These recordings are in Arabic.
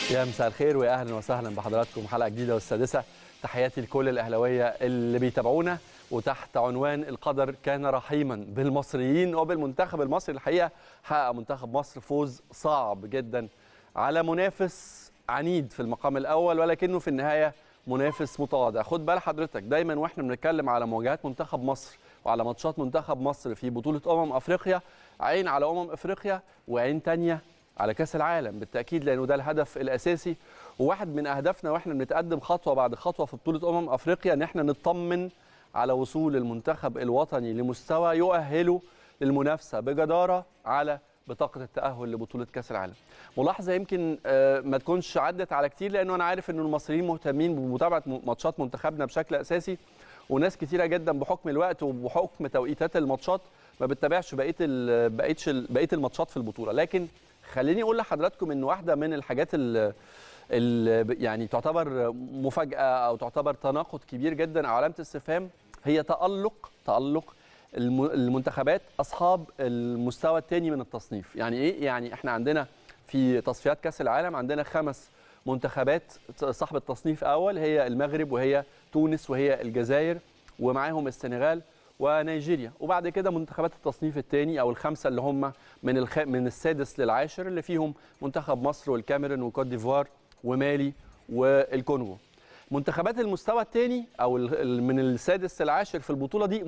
يا مساء الخير واهلا وسهلا بحضراتكم حلقه جديده والسادسه. تحياتي لكل الاهلاويه اللي بيتابعونا وتحت عنوان القدر كان رحيما بالمصريين وبالمنتخب المصري. الحقيقه حقق منتخب مصر فوز صعب جدا على منافس عنيد في المقام الاول، ولكنه في النهايه منافس متواضع. خد بال حضرتك دايما واحنا بنتكلم على مواجهات منتخب مصر وعلى ماتشات منتخب مصر في بطوله افريقيا، عين على افريقيا وعين تانية على كأس العالم بالتأكيد، لأنه ده الهدف الأساسي وواحد من أهدافنا وإحنا بنتقدم خطوة بعد خطوة في بطولة أفريقيا، إن إحنا نطمن على وصول المنتخب الوطني لمستوى يؤهله للمنافسة بجدارة على بطاقة التأهل لبطولة كأس العالم. ملاحظة يمكن ما تكونش عدت على كتير، لأنه أنا عارف إنه المصريين مهتمين بمتابعة ماتشات منتخبنا بشكل أساسي، وناس كتيرة جدا بحكم الوقت وبحكم توقيتات الماتشات ما بتتابعش بقية الماتشات في البطولة. لكن خليني اقول لحضراتكم ان واحده من الحاجات اللي يعني تعتبر مفاجاه او تعتبر تناقض كبير جدا او علامه استفهام هي تألق المنتخبات اصحاب المستوى الثاني من التصنيف. يعني ايه؟ يعني احنا عندنا في تصفيات كاس العالم عندنا 5 منتخبات صاحب التصنيف اول، هي المغرب وهي تونس وهي الجزائر ومعاهم السنغال ونيجيريا، وبعد كده منتخبات التصنيف الثاني او ال5 اللي هم من السادس للعاشر اللي فيهم منتخب مصر والكاميرون وكوت ديفوار ومالي والكونغو. منتخبات المستوى الثاني او من السادس للعاشر في البطوله دي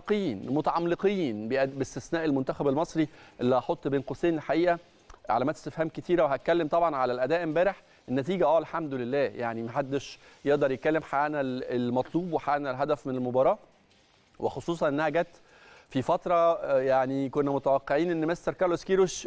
متعمقين باستثناء المنتخب المصري اللي هحط بين قوسين الحقيقه علامات استفهام كتيره، وهتكلم طبعا على الاداء امبارح. النتيجه الحمد لله يعني محدش يقدر يتكلم، حققنا المطلوب وحققنا الهدف من المباراه، وخصوصا انها جت في فتره يعني كنا متوقعين ان مستر كارلوس كيروش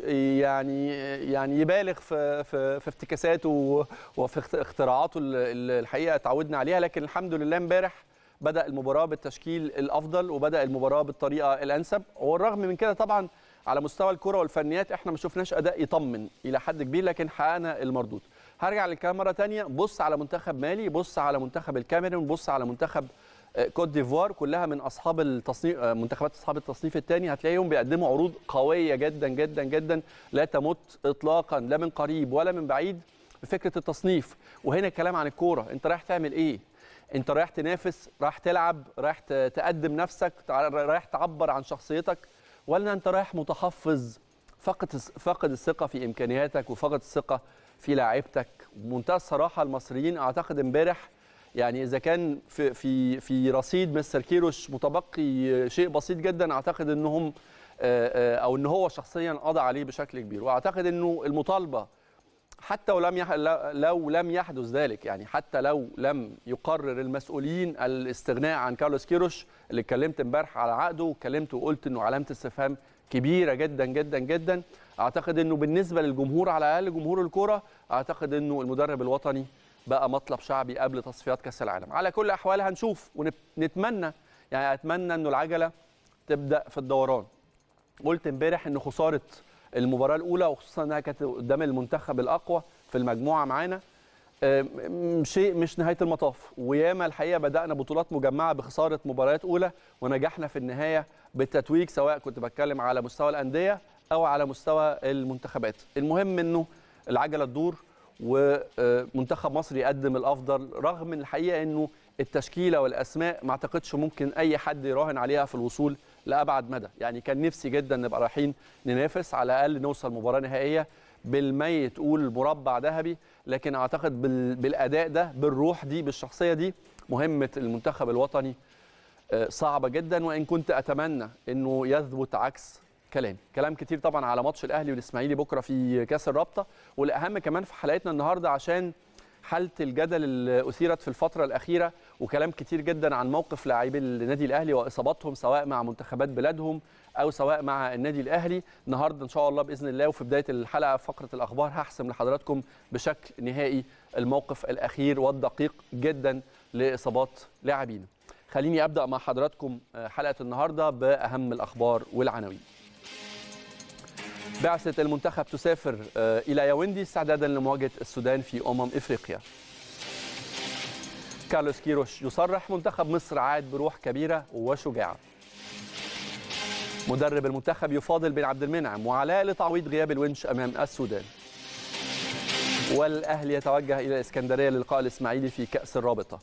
يعني يبالغ في افتكاساته وفي اختراعاته اللي الحقيقه تعودنا عليها، لكن الحمد لله امبارح بدا المباراه بالتشكيل الافضل وبدا المباراه بالطريقه الانسب. والرغم من كده طبعا على مستوى الكره والفنيات احنا ما شفناش اداء يطمن الى حد كبير، لكن حققنا المردود. هرجع للكلام مره ثانيه، بص على منتخب مالي، بص على منتخب الكاميرون، بص على منتخب كوت ديفوار، كلها من اصحاب التصنيف، منتخبات اصحاب التصنيف الثاني، هتلاقيهم بيقدموا عروض قويه جدا جدا جدا لا تمت اطلاقا لا من قريب ولا من بعيد بفكره التصنيف. وهنا الكلام عن الكوره، انت رايح تعمل ايه؟ انت رايح تنافس، رايح تلعب، رايح تقدم نفسك، رايح تعبر عن شخصيتك، ولا انت رايح متحفظ فقد الثقه في امكانياتك وفقد الثقه في لاعيبتك؟ بمنتهى الصراحه المصريين اعتقد امبارح يعني اذا كان في رصيد مستر كيروش متبقي شيء بسيط جدا، اعتقد انهم او ان هو شخصيا قضى عليه بشكل كبير. واعتقد انه المطالبه حتى لو لم يحدث ذلك، يعني حتى لو لم يقرر المسؤولين الاستغناء عن كارلوس كيروش اللي اتكلمت امبارح على عقده واتكلمت وقلت انه علامه استفهام كبيره جدا جدا جدا، اعتقد انه بالنسبه للجمهور على الاقل جمهور الكره، اعتقد انه المدرب الوطني بقى مطلب شعبي قبل تصفيات كاس العالم. على كل الاحوال هنشوف ونتمنى، يعني اتمنى انه العجله تبدا في الدوران. قلت امبارح ان خساره المباراه الاولى وخصوصا انها كانت قدام المنتخب الاقوى في المجموعه معانا شيء مش نهايه المطاف، وياما الحقيقه بدانا بطولات مجمعه بخساره مباريات اولى ونجحنا في النهايه بالتتويج، سواء كنت بتكلم على مستوى الانديه او على مستوى المنتخبات. المهم انه العجله تدور ومنتخب مصر يقدم الافضل، رغم الحقيقه انه التشكيله والاسماء ما اعتقدش ممكن اي حد يراهن عليها في الوصول لابعد مدى. يعني كان نفسي جدا نبقى رايحين ننافس على الاقل نوصل مباراه نهائيه بالميت تقول مربع ذهبي، لكن اعتقد بالاداء ده بالروح دي بالشخصيه دي مهمه المنتخب الوطني صعبه جدا، وان كنت اتمنى انه يثبت عكس كلام كتير طبعا على ماتش الاهلي والاسماعيلي بكره في كاس الرابطه، والاهم كمان في حلقتنا النهارده عشان حاله الجدل اللي اثيرت في الفتره الاخيره وكلام كتير جدا عن موقف لاعبي النادي الاهلي واصاباتهم سواء مع منتخبات بلادهم او سواء مع النادي الاهلي. النهارده ان شاء الله باذن الله وفي بدايه الحلقه فقره الاخبار هحسم لحضراتكم بشكل نهائي الموقف الاخير والدقيق جدا لاصابات لاعبينا. خليني ابدا مع حضراتكم حلقه النهارده باهم الاخبار والعناوين. بعثة المنتخب تسافر إلى ياوندي استعدادا لمواجهة السودان في أفريقيا. كارلوس كيروش يصرح منتخب مصر عاد بروح كبيرة وشجاعة. مدرب المنتخب يفاضل بين عبد المنعم وعلاء لتعويض غياب الونش أمام السودان. والاهلي يتوجه الى الاسكندريه للقاء الاسماعيلي في كاس الرابطه.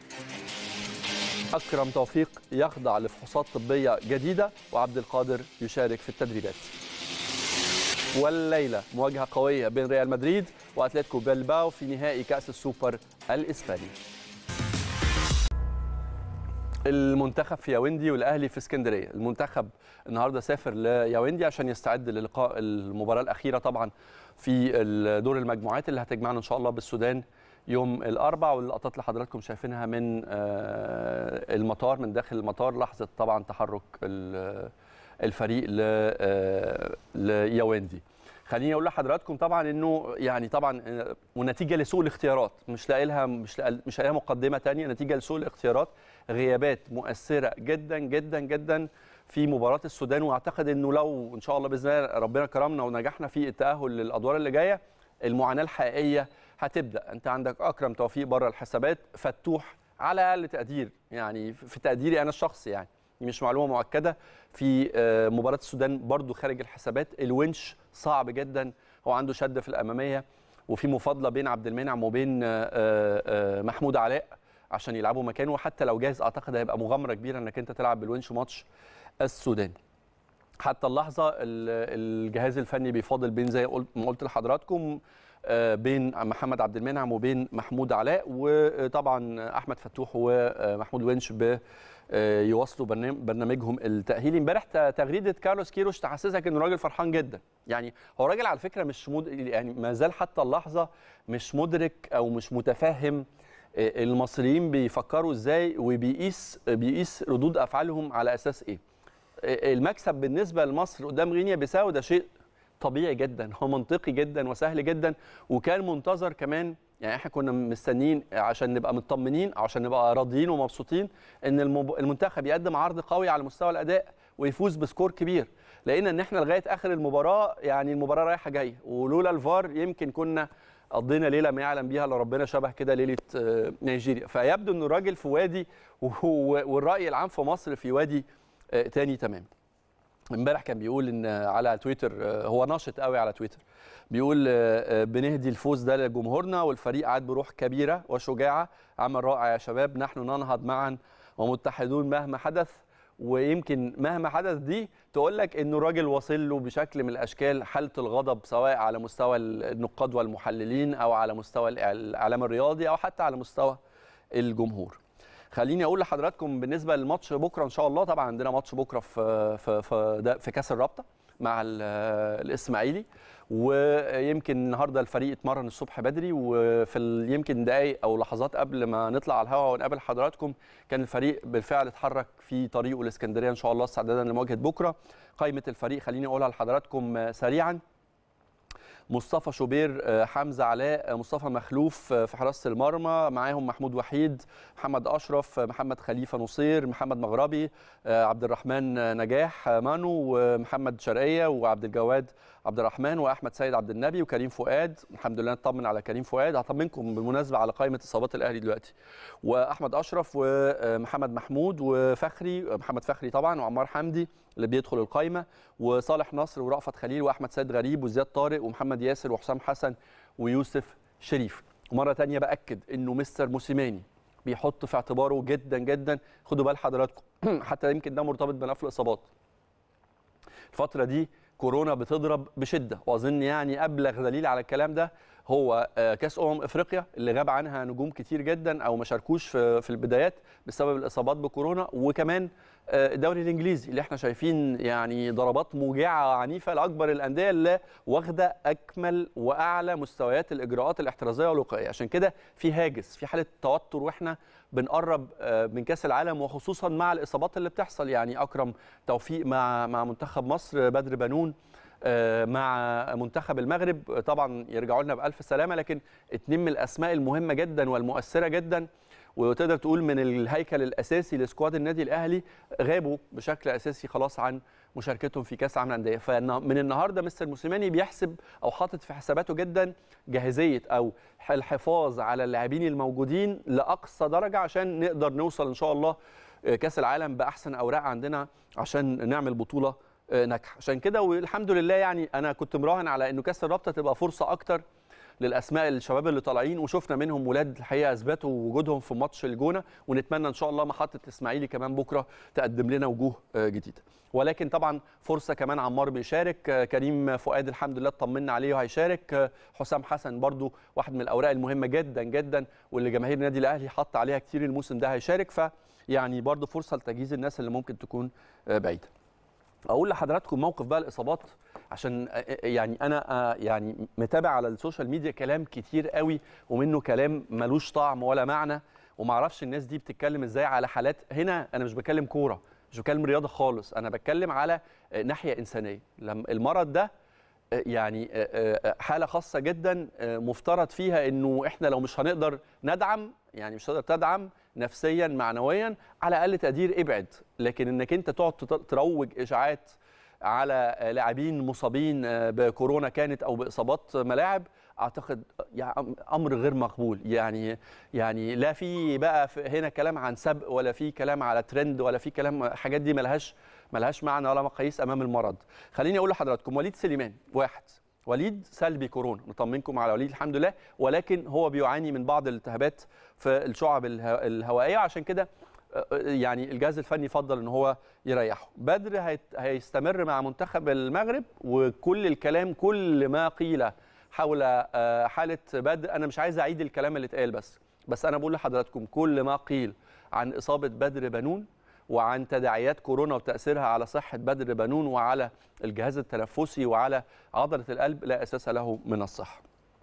اكرم توفيق يخضع لفحوصات طبيه جديده وعبد القادر يشارك في التدريبات. والليله مواجهه قويه بين ريال مدريد واتلتيكو بلباو في نهائي كاس السوبر الاسباني. المنتخب في ياوندي والاهلي في اسكندريه. المنتخب النهارده سافر لياوندي عشان يستعد للقاء المباراه الاخيره طبعا في دور المجموعات اللي هتجمعنا ان شاء الله بالسودان يوم الاربعاء، واللقطات اللي حضراتكم شايفينها من المطار، من داخل المطار لحظه طبعا تحرك الفريق لياوندي. خليني اقول لحضراتكم طبعا انه يعني طبعا ونتيجه لسوء الاختيارات، مش لاقي لها مقدمه ثانيه، نتيجه لسوء الاختيارات، غيابات مؤثره جدا جدا جدا في مباراه السودان. واعتقد انه لو ان شاء الله باذن الله ربنا كرمنا ونجحنا في التاهل للادوار اللي جايه، المعاناه الحقيقيه هتبدا. انت عندك اكرم توفيق بره الحسابات، فتوح على اقل تقدير، يعني في تقديري انا الشخصي، يعني مش معلومه مؤكده، في مباراه السودان برضو خارج الحسابات. الونش صعب جدا، هو عنده شد في الاماميه، وفي مفاضله بين عبد المنعم وبين محمود علاء عشان يلعبوا مكانه، وحتى لو جاهز اعتقد هيبقى مغامره كبيره انك انت تلعب بالونش ماتش السودان. حتى اللحظه الجهاز الفني بيفاضل بين زي ما قلت لحضراتكم بين محمد عبد المنعم وبين محمود علاء، وطبعا احمد فتوح ومحمود ونش يواصلوا برنامجهم التاهيلي. امبارح تغريده كارلوس كيروش تحسسك انه راجل فرحان جدا، يعني هو راجل على فكره مش يعني ما زال حتى اللحظه مش مدرك او مش متفهم المصريين بيفكروا ازاي وبيقيس ردود افعالهم على اساس ايه. المكسب بالنسبه لمصر قدام غينيا بيساو ده شيء طبيعي جدا، هو منطقي جدا وسهل جدا، وكان منتظر كمان. يعني احنا كنا مستنيين عشان نبقى مطمنين او عشان نبقى راضيين ومبسوطين ان المنتخب يقدم عرض قوي على مستوى الاداء ويفوز بسكور كبير. لقينا ان احنا لغايه اخر المباراه يعني المباراه رايحه جايه، ولولا الفار يمكن كنا قضينا ليله ما يعلم بيها الا ربنا، شبه كده ليله نيجيريا. فيبدو ان الراجل في وادي والراي العام في مصر في وادي تاني تمام. امبارح كان بيقول ان على تويتر، هو ناشط قوي على تويتر، بيقول بنهدي الفوز ده لجمهورنا، والفريق عاد بروح كبيره وشجاعه، عمل رائع يا شباب، نحن ننهض معا ومتحدون مهما حدث. ويمكن مهما حدث دي تقول لك انه الراجل واصل له بشكل من الاشكال حاله الغضب، سواء على مستوى النقاد والمحللين او على مستوى الاعلام الرياضي او حتى على مستوى الجمهور. خليني اقول لحضراتكم بالنسبه للماتش بكره ان شاء الله، طبعا عندنا ماتش بكره في كاس الرابطه مع الاسماعيلي، ويمكن النهارده الفريق اتمرن الصبح بدري، وفي يمكن دقائق او لحظات قبل ما نطلع على الهواء ونقابل حضراتكم كان الفريق بالفعل اتحرك في طريقه الاسكندريه ان شاء الله استعدادا لمواجهه بكره. قائمه الفريق خليني اقولها لحضراتكم سريعا: مصطفى شوبير، حمزه علاء، مصطفى مخلوف في حراسه المرمى، معاهم محمود وحيد، محمد اشرف، محمد خليفه نصير، محمد مغربي، عبد الرحمن نجاح مانو، ومحمد شرقيه، وعبد الجواد عبد الرحمن، واحمد سيد عبد النبي، وكريم فؤاد. الحمد لله نطمن على كريم فؤاد، هطمنكم بالمناسبه على قائمه اصابات الاهلي دلوقتي، واحمد اشرف ومحمد محمود وفخري، محمد فخري طبعا، وعمار حمدي اللي بيدخل القائمه، وصالح نصر ورأفت خليل واحمد سيد غريب وزياد طارق ومحمد ياسر وحسام حسن ويوسف شريف. ومره ثانيه باكد انه مستر موسيماني بيحط في اعتباره جدا جدا، خدوا بال حضراتكم حتى يمكن ده مرتبط بنقل الاصابات. الفتره دي كورونا بتضرب بشده، واظن يعني ابلغ دليل على الكلام ده هو كاس افريقيا اللي غاب عنها نجوم كتير جدا او ما شاركوش في البدايات بسبب الاصابات بكورونا، وكمان الدوري الانجليزي اللي احنا شايفين يعني ضربات موجعه عنيفه لاكبر الانديه اللي واخده اكمل واعلى مستويات الاجراءات الاحترازيه والوقائيه. عشان كده في هاجس، في حاله توتر واحنا بنقرب من كاس العالم، وخصوصا مع الاصابات اللي بتحصل. يعني اكرم توفيق مع منتخب مصر، بدر بنون مع منتخب المغرب، طبعا يرجعوا لنا بألف سلامة، لكن اتنين من الأسماء المهمة جدا والمؤثرة جدا، وتقدر تقول من الهيكل الأساسي لسكواد النادي الأهلي، غابوا بشكل أساسي خلاص عن مشاركتهم في كأس العالم للأندية. فمن النهارده مستر موسيماني بيحسب أو حاطط في حساباته جدا جاهزية أو الحفاظ على اللاعبين الموجودين لأقصى درجة عشان نقدر نوصل إن شاء الله كأس العالم بأحسن أوراق عندنا عشان نعمل بطولة ناجحه. عشان كده والحمد لله يعني انا كنت مراهن على انه كاس الرابطه تبقى فرصه اكتر للاسماء الشباب اللي طالعين، وشفنا منهم ولاد الحقيقه اثبتوا وجودهم في ماتش الجونه، ونتمنى ان شاء الله محطه الاسماعيلي كمان بكره تقدم لنا وجوه جديده. ولكن طبعا فرصه كمان عمار بيشارك، كريم فؤاد الحمد لله اطمنا عليه وهيشارك، حسام حسن برضو واحد من الاوراق المهمه جدا جدا واللي جماهير النادي الاهلي حط عليها كتير الموسم ده هيشارك، فيعني برضو فرصه لتجهيز الناس اللي ممكن تكون بعيده. اقول لحضراتكم موقف بقى الاصابات، عشان يعني انا يعني متابع على السوشيال ميديا كلام كتير قوي ومنه كلام ملوش طعم ولا معنى، وما اعرفش الناس دي بتتكلم ازاي على حالات. هنا انا مش بتكلم كوره، مش بتكلم رياضه خالص، انا بتكلم على ناحيه انسانيه. لما المرض ده يعني حاله خاصه جدا مفترض فيها انه احنا لو مش هنقدر ندعم، يعني مش هتقدر تدعم نفسيا معنويا، على اقل تقدير ابعد. لكن انك انت تقعد تروج اشاعات على لاعبين مصابين بكورونا كانت او باصابات ملاعب، اعتقد يعني امر غير مقبول. يعني لا في بقى هنا كلام عن سبق، ولا في كلام على ترند، ولا في كلام، حاجات دي ملهاش معنى ولا مقاييس امام المرض. خليني اقول لحضراتكم وليد سليمان واحد، وليد سلبي كورونا، نطمنكم على وليد الحمد لله، ولكن هو بيعاني من بعض الالتهابات في الشعب الهوائيه، عشان كده يعني الجهاز الفني فضل ان هو يريحه. بدر هيستمر مع منتخب المغرب، وكل الكلام كل ما قيل حول حاله بدر، انا مش عايز اعيد الكلام اللي اتقال، بس انا بقول لحضراتكم كل ما قيل عن اصابه بدر بنون وعن تداعيات كورونا وتاثيرها على صحه بدر بنون وعلى الجهاز التنفسي وعلى عضله القلب لا اساس له من الصحه.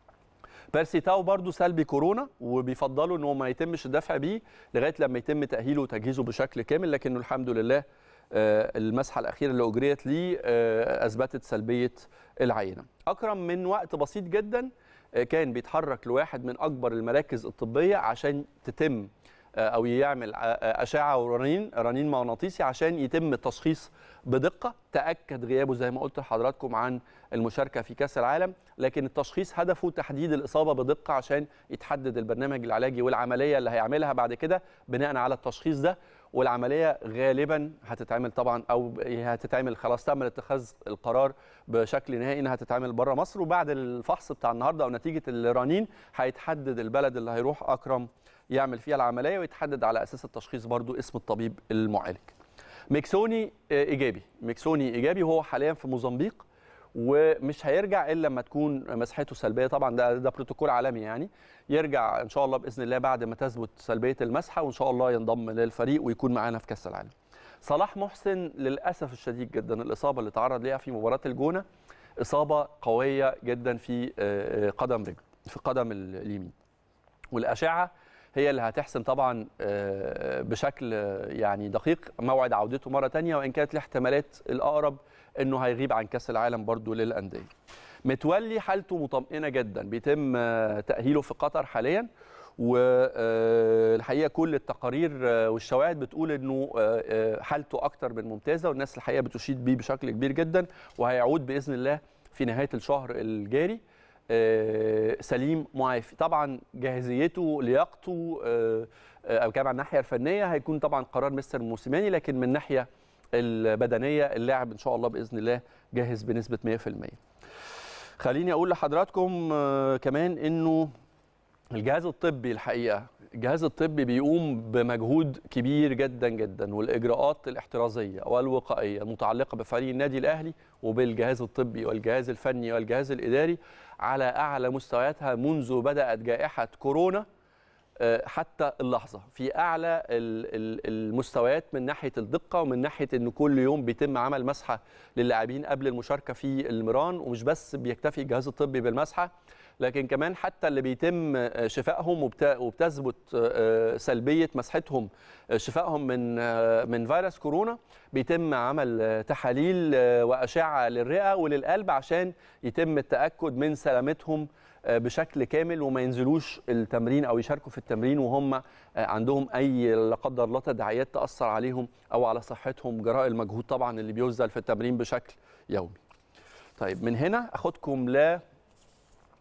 بيرسي تاو برضو سلبي كورونا، وبيفضلوا انه ما يتمش الدفع بيه لغايه لما يتم تاهيله وتجهيزه بشكل كامل، لكنه الحمد لله المسحه الاخيره اللي اجريت ليه اثبتت سلبيه العينه. اكرم من وقت بسيط جدا كان بيتحرك لواحد من اكبر المراكز الطبيه عشان تتم او يعمل اشعه ورنين مغناطيسي عشان يتم التشخيص بدقه. تاكد غيابه زي ما قلت لحضراتكم عن المشاركه في كاس العالم، لكن التشخيص هدفه تحديد الاصابه بدقه عشان يتحدد البرنامج العلاجي والعمليه اللي هيعملها بعد كده بناء على التشخيص ده. والعمليه غالبا هتتعمل طبعا، او هتتعمل خلاص، تم اتخاذ القرار بشكل نهائي انها هتتعمل بره مصر، وبعد الفحص بتاع النهارده او نتيجه الرنين هيتحدد البلد اللي هيروح اكرم يعمل فيها العمليه، ويتحدد على اساس التشخيص برضو اسم الطبيب المعالج. ميكسوني ايجابي وهو حاليا في موزمبيق، ومش هيرجع الا لما تكون مسحته سلبيه. طبعا ده بروتوكول عالمي، يعني يرجع ان شاء الله باذن الله بعد ما تثبت سلبيه المسحه، وان شاء الله ينضم للفريق ويكون معانا في كاس العالم. صلاح محسن للاسف الشديد جدا الاصابه اللي تعرض ليها في مباراه الجونه اصابه قويه جدا في قدم رجله، في قدم اليمين، والاشعه هي اللي هتحسم طبعا بشكل يعني دقيق موعد عودته مره ثانيه، وان كانت الاحتمالات الاقرب انه هيغيب عن كاس العالم برضو للانديه. متولي حالته مطمئنه جدا، بيتم تاهيله في قطر حاليا، والحقيقه كل التقارير والشواهد بتقول انه حالته اكتر من ممتازه، والناس الحقيقه بتشيد بيه بشكل كبير جدا، وهيعود باذن الله في نهايه الشهر الجاري سليم معافي. طبعا جاهزيته لياقته او كمان الناحيه الفنيه هيكون طبعا قرار مستر موسيماني، لكن من الناحيه البدنيه اللاعب ان شاء الله باذن الله جاهز بنسبه 100%. خليني اقول لحضراتكم كمان انه الجهاز الطبي الحقيقه الجهاز الطبي بيقوم بمجهود كبير جدا جدا، والاجراءات الاحترازيه والوقائيه المتعلقه بفريق النادي الاهلي وبالجهاز الطبي والجهاز الفني والجهاز الاداري على اعلى مستوياتها منذ بدات جائحه كورونا حتى اللحظه، في اعلى المستويات من ناحيه الدقه ومن ناحيه ان كل يوم بيتم عمل مسحه للاعبين قبل المشاركه في المران، ومش بس بيكتفي الجهاز الطبي بالمسحه، لكن كمان حتى اللي بيتم شفائهم وبتثبت سلبيه مسحتهم شفائهم من فيروس كورونا، بيتم عمل تحاليل واشعه للرئه وللقلب عشان يتم التاكد من سلامتهم بشكل كامل، وما ينزلوش التمرين او يشاركوا في التمرين وهم عندهم اي لا قدر الله تداعيات تاثر عليهم او على صحتهم جراء المجهود طبعا اللي بيبذل في التمرين بشكل يومي. طيب من هنا اخدكم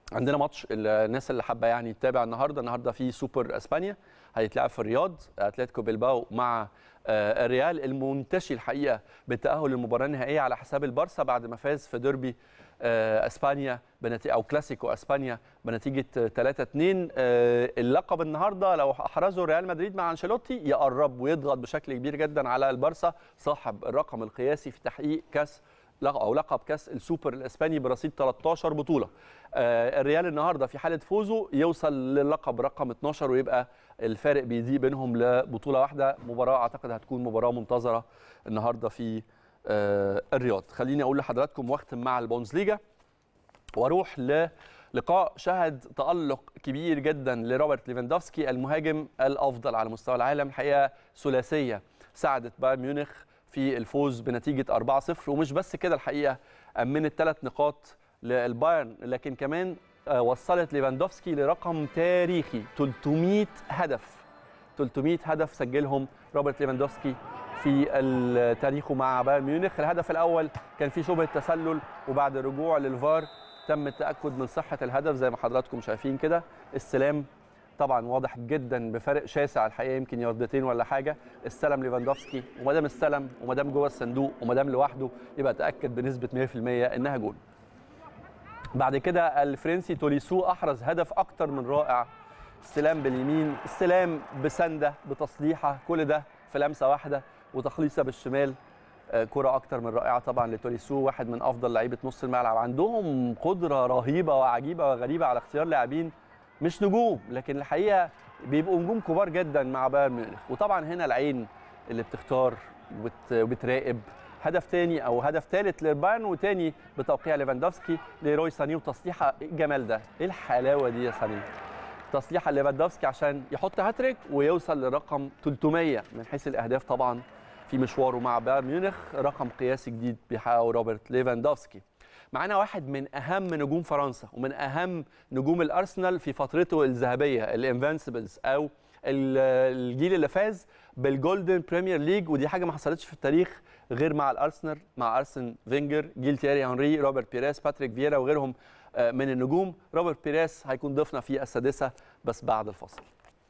عندنا ماتش الناس اللي حابه يعني تتابع النهارده في سوبر اسبانيا هيتلعب في الرياض، اتلتيكو بلباو مع الريال المنتشي الحقيقه بالتاهل للمباراه النهائيه على حساب البارسا بعد ما فاز في ديربي اسبانيا او كلاسيكو اسبانيا بنتيجه 3-2. اللقب النهارده لو احرزه ريال مدريد مع انشيلوتي يقرب ويضغط بشكل كبير جدا على البارسا صاحب الرقم القياسي في تحقيق كاس او لقب كاس السوبر الاسباني برصيد 13 بطوله. الريال النهارده في حاله فوزه يوصل للقب رقم 12 ويبقى الفارق بيضيق بينهم لبطوله واحده. مباراه اعتقد هتكون مباراه منتظره النهارده في الرياض. خليني اقول لحضراتكم واختم مع البوندسليجا واروح للقاء شهد تألق كبير جدا لروبرت ليفاندوفسكي المهاجم الافضل على مستوى العالم. الحقيقه ثلاثيه ساعدت بايرن ميونخ في الفوز بنتيجه 4-0، ومش بس كده الحقيقه امنت 3 نقاط للبايرن، لكن كمان وصلت ليفاندوفسكي لرقم تاريخي 300 هدف. 300 هدف سجلهم روبرت ليفاندوفسكي في تاريخه مع بايرن ميونخ. الهدف الاول كان فيه شبهه تسلل، وبعد الرجوع للفار تم التاكد من صحه الهدف زي ما حضراتكم شايفين كده. السلام طبعا واضح جدا بفرق شاسع الحقيقه، يمكن ياردتين ولا حاجه. استلم ليفاندوفسكي، وما دام استلم وما دام جوه الصندوق وما دام لوحده يبقى تاكد بنسبه 100% انها جول. بعد كده الفرنسي توليسو احرز هدف اكتر من رائع. استلام باليمين، استلام بسنده بتصليحه، كل ده في لمسه واحده وتخليصه بالشمال. كرة أكتر من رائعة طبعا لتوليسو، واحد من أفضل لعيبة نص الملعب. عندهم قدرة رهيبة وعجيبة وغريبة على اختيار لاعبين مش نجوم، لكن الحقيقة بيبقوا نجوم كبار جدا مع بايرن ميونخ. وطبعا هنا العين اللي بتختار وبتراقب. هدف تاني أو هدف ثالث للبايرن وتاني بتوقيع ليفاندوفسكي لروي ساني، وتصليحة إيه الجمال ده؟ إيه الحلاوة دي يا ساني؟ تصليحة ليفاندوفسكي عشان يحط هاتريك ويوصل لرقم 300 من حيث الأهداف طبعا في مشواره مع بايرن ميونخ، رقم قياسي جديد بيحققه روبرت ليفاندوفسكي. معانا واحد من اهم نجوم فرنسا ومن اهم نجوم الارسنال في فترته الذهبيه، الانفنسبلز او الجيل اللي فاز بالجولدن بريمير ليج، ودي حاجه ما حصلتش في التاريخ غير مع الارسنال، مع ارسن فينجر، جيل تيري هنري، روبرت بيريس، باتريك فييرا وغيرهم من النجوم. روبرت بيريس هيكون ضيفنا في السادسه بس بعد الفاصل.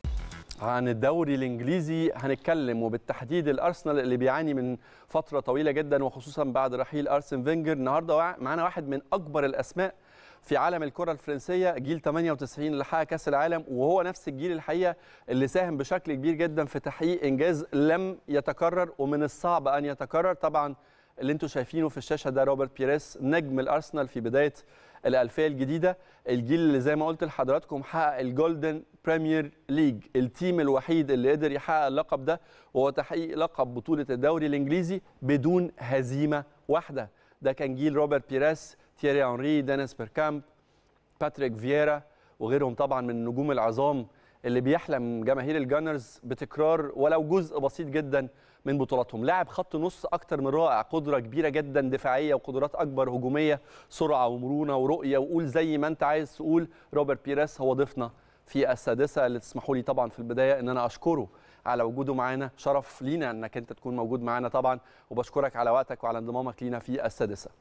عن الدوري الانجليزي هنتكلم، وبالتحديد الارسنال اللي بيعاني من فتره طويله جدا وخصوصا بعد رحيل ارسن فينجر. النهارده معانا واحد من اكبر الاسماء في عالم الكره الفرنسيه، جيل 98 اللي حقق كاس العالم، وهو نفس الجيل الحقيقه اللي ساهم بشكل كبير جدا في تحقيق انجاز لم يتكرر ومن الصعب ان يتكرر. طبعا اللي انتم شايفينه في الشاشه ده روبرت بيريس نجم الارسنال في بدايه الألفية الجديدة، الجيل اللي زي ما قلت لحضراتكم حقق الجولدن بريمير ليج، التيم الوحيد اللي قدر يحقق اللقب ده وهو تحقيق لقب بطولة الدوري الإنجليزي بدون هزيمة واحدة. ده كان جيل روبرت بيريس، تيري هنري، دينيس بيركامب، باتريك فييرا وغيرهم طبعا من النجوم العظام اللي بيحلم جماهير الجانرز بتكرار ولو جزء بسيط جدا من بطولاتهم. لاعب خط نص اكتر من رائع، قدره كبيره جدا دفاعيه وقدرات اكبر هجوميه، سرعه ومرونه ورؤيه، وقول زي ما انت عايز تقول. روبرت بيريس هو ضيفنا في السادسه، اللي تسمحوا لي طبعا في البدايه ان انا اشكره على وجوده معانا. شرف لينا انك انت تكون موجود معانا طبعا، وبشكرك على وقتك وعلى انضمامك لينا في السادسه.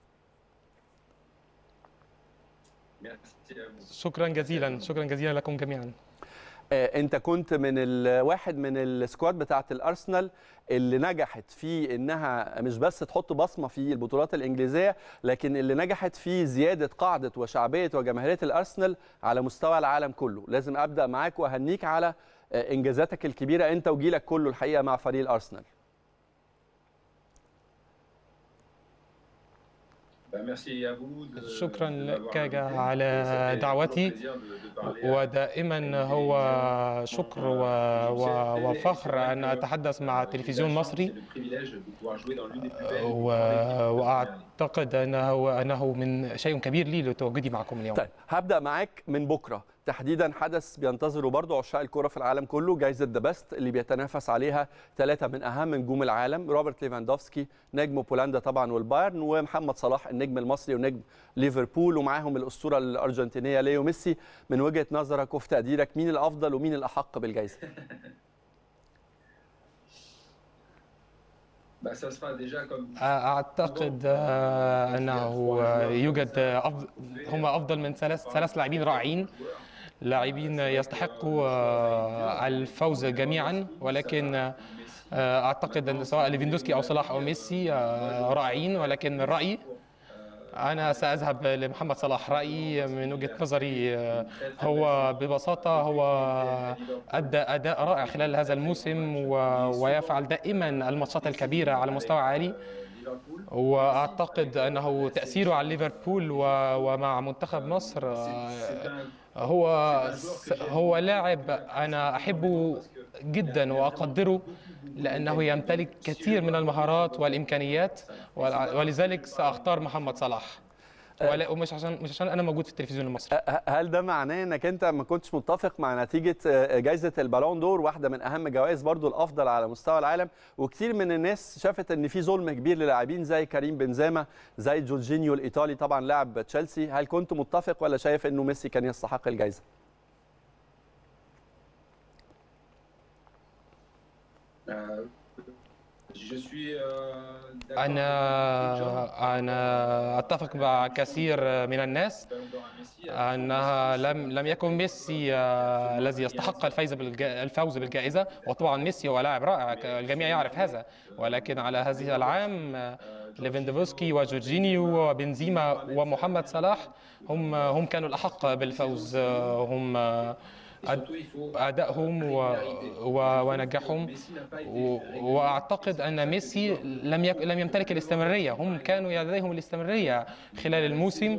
شكرا جزيلا، شكرا جزيلا لكم جميعا. انت كنت من واحد من السكواد بتاعه الارسنال اللي نجحت في انها مش بس تحط بصمه في البطولات الانجليزيه، لكن اللي نجحت في زياده قاعده وشعبيه وجماهيريه الارسنال على مستوى العالم كله. لازم ابدا معاك واهنيك على انجازاتك الكبيره انت وجيلك كله الحقيقه مع فريق الارسنال. شكرا لك على دعوتي، ودائما هو شكر وفخر أن أتحدث مع التلفزيون المصري، وأعتقد أنه من شيء كبير لي لتواجدي معكم اليوم. طيب هبدأ معاك من بكرة تحديدا حدث بينتظره برضو عشاق الكرة في العالم كله، جائزة ذا بيست اللي بيتنافس عليها 3 من أهم نجوم العالم، روبرت ليفاندوفسكي نجم بولندا طبعا والبايرن، ومحمد صلاح النجم المصري ونجم ليفربول، ومعاهم الأسطورة الأرجنتينية ليو ميسي. من وجهة نظرك وفي تقديرك مين الأفضل ومين الأحق بالجائزة؟ أعتقد أنه يوجد هم أفضل من ثلاث لاعبين رائعين، لاعبين يستحقوا الفوز جميعا، ولكن أعتقد أن سواء ليفاندوفسكي أو صلاح أو ميسي رائعين، ولكن من رأيي أنا سأذهب لمحمد صلاح. رأيي من وجهة نظري هو ببساطة هو أدى أداء رائع خلال هذا الموسم ويفعل دائما الماتشات الكبيرة على مستوى عالي، وأعتقد أنه تأثيره على ليفربول ومع منتخب مصر هو لاعب أنا أحبه جدا وأقدره، لأنه يمتلك كثير من المهارات والإمكانيات، ولذلك سأختار محمد صلاح، ومش عشان أنا موجود في التلفزيون المصري. هل ده معناه أنك أنت ما كنتش متفق مع نتيجة جائزة البالون دور، واحدة من أهم جوائز برضو الأفضل على مستوى العالم، وكثير من الناس شافت أن في ظلم كبير للاعبين زي كريم بنزيما زي جورجينيو الإيطالي طبعا لاعب تشيلسي؟ هل كنت متفق ولا شايف أنه ميسي كان يستحق الجائزة؟ أنا أتفق مع كثير من الناس أنها لم يكن ميسي الذي يستحق الفوز بالجائزة، وطبعا ميسي هو لاعب رائع الجميع يعرف هذا، ولكن على هذه العام ليفاندوفسكي وجورجينيو وبنزيما ومحمد صلاح هم كانوا الأحق بالفوز، هم أدائهم ونجاحهم، وأعتقد أن ميسي لم يمتلك الاستمرارية، هم كانوا لديهم الاستمرارية خلال الموسم،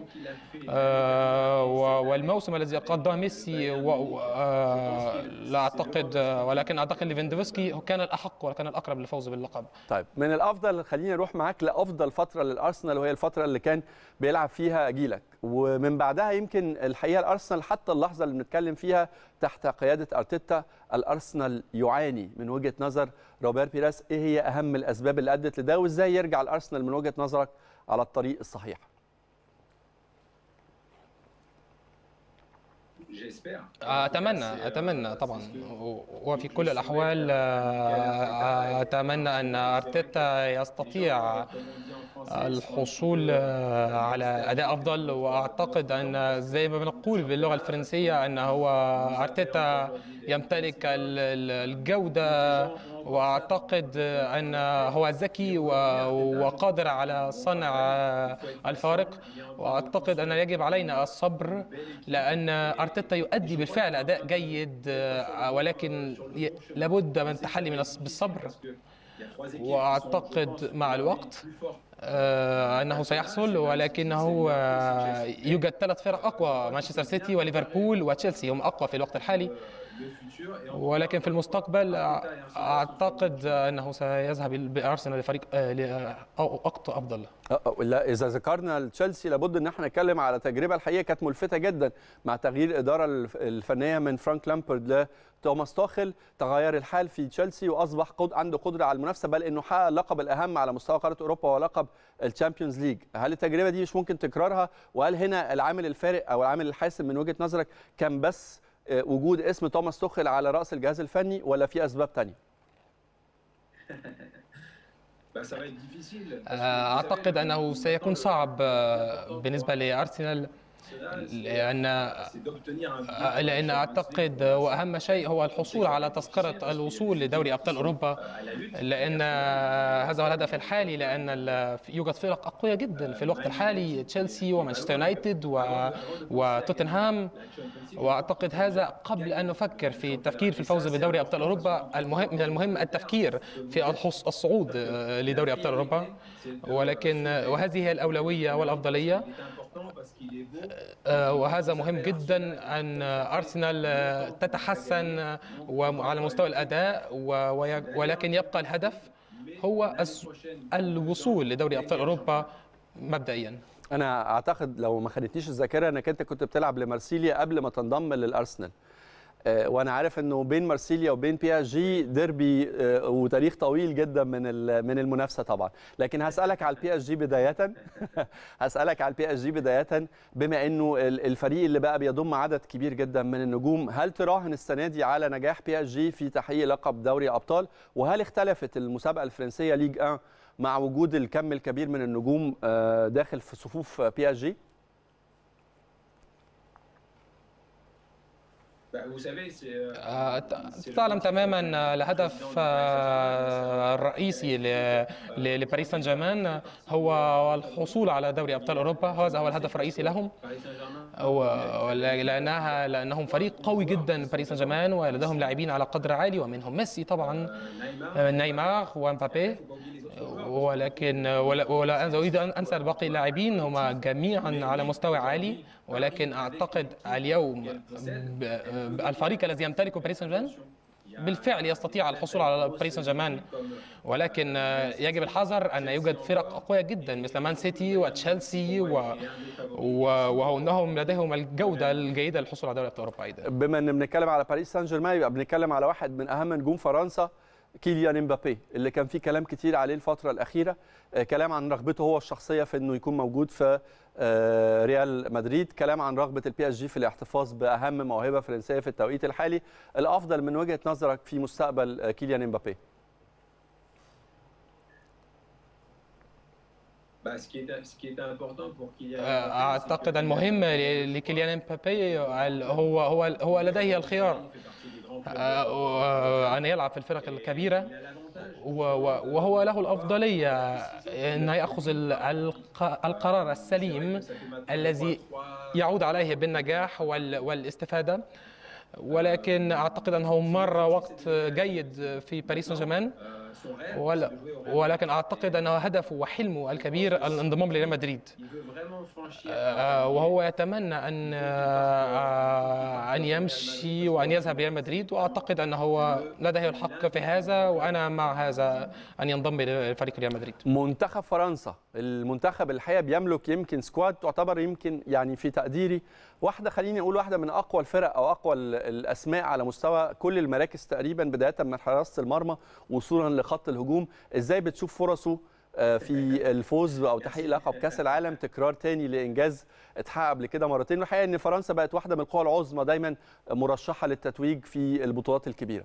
والموسم الذي قضاه ميسي لا أعتقد، ولكن أعتقد ليفاندوفسكي كان الأحق وكان الأقرب للفوز باللقب. طيب من الأفضل خليني أروح معاك لأفضل فترة للأرسنال، وهي الفترة اللي كان بيلعب فيها جيلك، ومن بعدها يمكن الحقيقة الأرسنال حتى اللحظة اللي بنتكلم فيها تحت قيادة أرتيتا الأرسنال يعاني من وجهة نظر روبرت بيريز. إيه هي أهم الأسباب اللي أدت لده، وإزاي يرجع الأرسنال من وجهة نظرك على الطريق الصحيح؟ أتمنى طبعا، وفي كل الأحوال أتمنى أن أرتيتا يستطيع الحصول على أداء أفضل، وأعتقد أن زي ما بنقول باللغة الفرنسية أن هو أرتيتا يمتلك الجودة، وأعتقد أن هو ذكي وقادر على صنع الفارق، وأعتقد أن يجب علينا الصبر، لأن أرتيتا يؤدي بالفعل أداء جيد، ولكن لابد من التحلي بالصبر، وأعتقد مع الوقت أنه سيحصل، ولكنه يوجد 3 فرق أقوى، مانشستر سيتي وليفربول وتشيلسي هم أقوى في الوقت الحالي، ولكن في المستقبل أعتقد أنه سيذهب بأرسنال لفريق أفضل. لا إذا ذكرنا تشيلسي لابد أن احنا نتكلم على تجربة الحقيقة كانت ملفتة جدا مع تغيير الإدارة الفنية من فرانك لامبرد لتوماس توخيل. تغير الحال في تشيلسي وأصبح عنده قدرة على المنافسة، بل أنه حقق اللقب الأهم على مستوى قارة أوروبا ولقب الشامبيونز ليج. هل التجربة دي مش ممكن تكرارها؟ وهل هنا العامل الفارق أو العامل الحاسم من وجهة نظرك كان بس وجود اسم توماس توخيل على رأس الجهاز الفني، ولا في أسباب تانية؟ أعتقد أنه سيكون صعب بالنسبة لأرسنال، لأن أعتقد وأهم شيء هو الحصول على تذكرة الوصول لدوري أبطال أوروبا، لأن هذا هو الهدف الحالي، لأن يوجد فرق أقوياء جدا في الوقت الحالي، تشيلسي ومانشستر يونايتد وتوتنهام، وأعتقد هذا قبل أن نفكر في التفكير في الفوز بدوري أبطال أوروبا من المهم التفكير في الصعود لدوري أبطال أوروبا، وهذه هي الأولوية والأفضلية، وهذا مهم جدا أن أرسنال تتحسن على مستوى الأداء، ولكن يبقى الهدف هو الوصول لدوري أبطال أوروبا مبدئيا. أنا أعتقد لو ما خانتنيش الذاكرة أنك أنت كنت بتلعب لمارسيليا قبل ما تنضم للأرسنال. وانا عارف انه بين مارسيليا وبين بي اس جي ديربي وتاريخ طويل جدا من المنافسه طبعا. لكن هسالك على البي اس جي بدايه هسالك على البي اس جي بدايه، بما انه الفريق اللي بقى بيضم عدد كبير جدا من النجوم، هل تراهن السنه دي على نجاح بي اس جي في تحقيق لقب دوري ابطال؟ وهل اختلفت المسابقه الفرنسيه ليج 1 مع وجود الكم الكبير من النجوم داخل في صفوف بي اس جي؟ تعلم تماما الهدف الرئيسي لباريس سان جيرمان هو الحصول على دوري ابطال اوروبا. هذا هو الهدف الرئيسي لهم، لانهم فريق قوي جدا باريس سان جيرمان، ولديهم لاعبين على قدر عالي ومنهم ميسي طبعا، نيمار ومبابي. ولكن ولا اريد ان انسى باقي اللاعبين، هم جميعا على مستوى عالي. ولكن اعتقد اليوم الفريق الذي يمتلكه باريس سان جيرمان بالفعل يستطيع الحصول على باريس سان جيرمان، ولكن يجب الحذر ان يوجد فرق اقوياء جدا مثل مان سيتي وتشيلسي وانهم لديهم الجوده الجيده للحصول على دوري ابطال اوروبا ايضا. بما ان بنتكلم على باريس سان جيرمان، يبقى بنتكلم على واحد من اهم نجوم فرنسا، كيليان امبابي، اللي كان فيه كلام كتير عليه الفترة الأخيرة، كلام عن رغبته هو الشخصية في أنه يكون موجود في ريال مدريد، كلام عن رغبة البي اس جي في الاحتفاظ بأهم موهبة فرنسية في التوقيت الحالي. الأفضل من وجهة نظرك في مستقبل كيليان امبابي؟ أعتقد المهم لكيليان امبابي هو لديه الخيار أن يلعب في الفرق الكبيرة، وهو له الأفضلية أن يأخذ القرار السليم الذي يعود عليه بالنجاح والاستفادة. ولكن أعتقد أنه مر وقت جيد في باريس سان جيرمان، ولكن أعتقد أنه هدفه وحلمه الكبير الانضمام لريال مدريد، وهو يتمنى أن يمشي وأن يذهب ريال مدريد، وأعتقد أنه لديه الحق في هذا، وأنا مع هذا أن ينضم لفريق ريال مدريد. منتخب فرنسا، المنتخب الحقيقة بيملك يمكن سكواد تعتبر يمكن يعني في تقديري واحدة، خليني أقول واحدة من أقوى الفرق أو أقوى الأسماء على مستوى كل المراكز تقريبا، بداية من حراسة المرمى وصولا لخط الهجوم. إزاي بتشوف فرصه في الفوز أو تحقيق لقب كأس العالم، تكرار تاني لإنجاز اتحقق قبل كده مرتين؟ والحقيقة إن فرنسا بقت واحدة من القوى العظمى دايما مرشحة للتتويج في البطولات الكبيرة.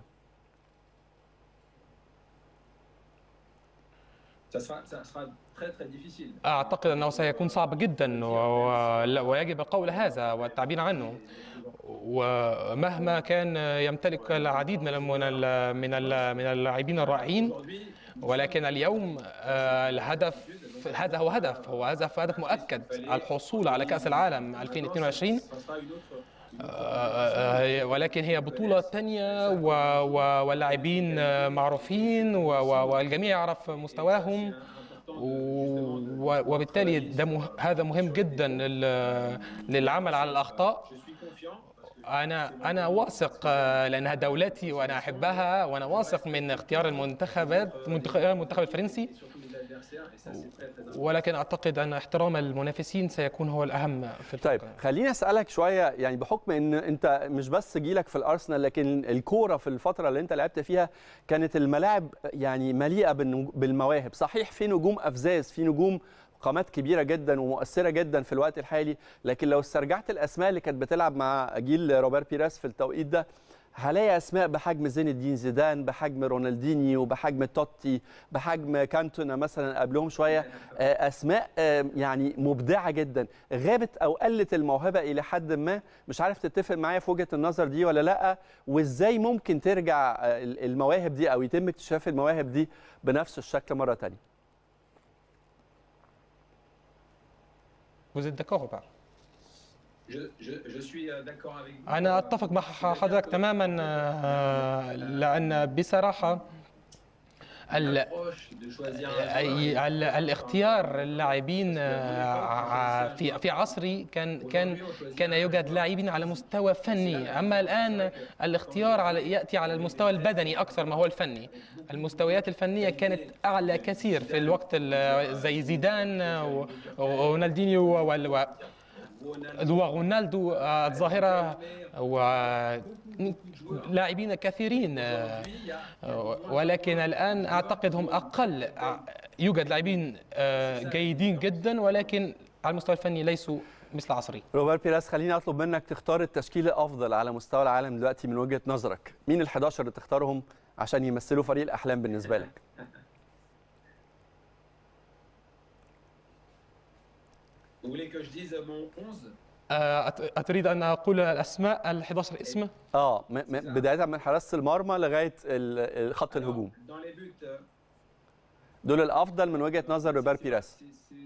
أعتقد أنه سيكون صعب جدا، ويجب القول هذا والتعبير عنه. ومهما كان يمتلك العديد من اللاعبين الرائعين، ولكن اليوم الهدف هذا هو هدف مؤكد، الحصول على كأس العالم 2022. ولكن هي بطولة تانية واللاعبين معروفين والجميع يعرف مستواهم، وبالتالي هذا مهم جدا للعمل على الأخطاء. أنا واثق لأنها دولتي وأنا أحبها، وأنا واثق من اختيار المنتخب الفرنسي، ولكن أعتقد أن احترام المنافسين سيكون هو الأهم في الفرق. طيب خليني أسألك شوية، يعني بحكم أن أنت مش بس جيلك في الأرسنال، لكن الكورة في الفترة اللي أنت لعبت فيها كانت الملاعب يعني مليئة بالمواهب. صحيح في نجوم أفزاز، في نجوم قامات كبيرة جدا ومؤثرة جدا في الوقت الحالي، لكن لو استرجعت الأسماء اللي كانت بتلعب مع جيل روبرت بيريز في التوقيت ده، هلاقي أسماء بحجم زين الدين زيدان، بحجم رونالدينيو، بحجم توتي، بحجم كانتونا مثلا قبلهم شوية، أسماء يعني مبدعة جدا. غابت أو قلت الموهبة إلى حد ما، مش عارف تتفق معايا في وجهة النظر دي ولا لأ؟ وإزاي ممكن ترجع المواهب دي أو يتم اكتشاف المواهب دي بنفس الشكل مرة تانية؟ Vous êtes d'accord ou pas? أنا أتفق مع حضرتك تماما، لأن بصراحة الاختيار اللاعبين في عصري كان يوجد لاعبين على مستوى فني، أما الآن الاختيار يأتي على المستوى البدني أكثر ما هو الفني. المستويات الفنية كانت أعلى كثير في الوقت زي زيدان ورونالدينيو ورونالدو الظاهرة ولاعبين كثيرين، ولكن الآن أعتقد هم أقل. يوجد لاعبين جيدين جدا ولكن على المستوى الفني ليسوا مثل عصري. روبر بيريز، خليني أطلب منك تختار التشكيل الأفضل على مستوى العالم دلوقتي من وجهة نظرك. مين ال11 اللي تختارهم عشان يمثلوا فريق الأحلام بالنسبة لك؟ أتريد أن أقول الأسماء ال11 اسم؟ بداية من حراسة المرمى لغاية خط الهجوم. دول الأفضل من وجهة نظر روبر بيريز.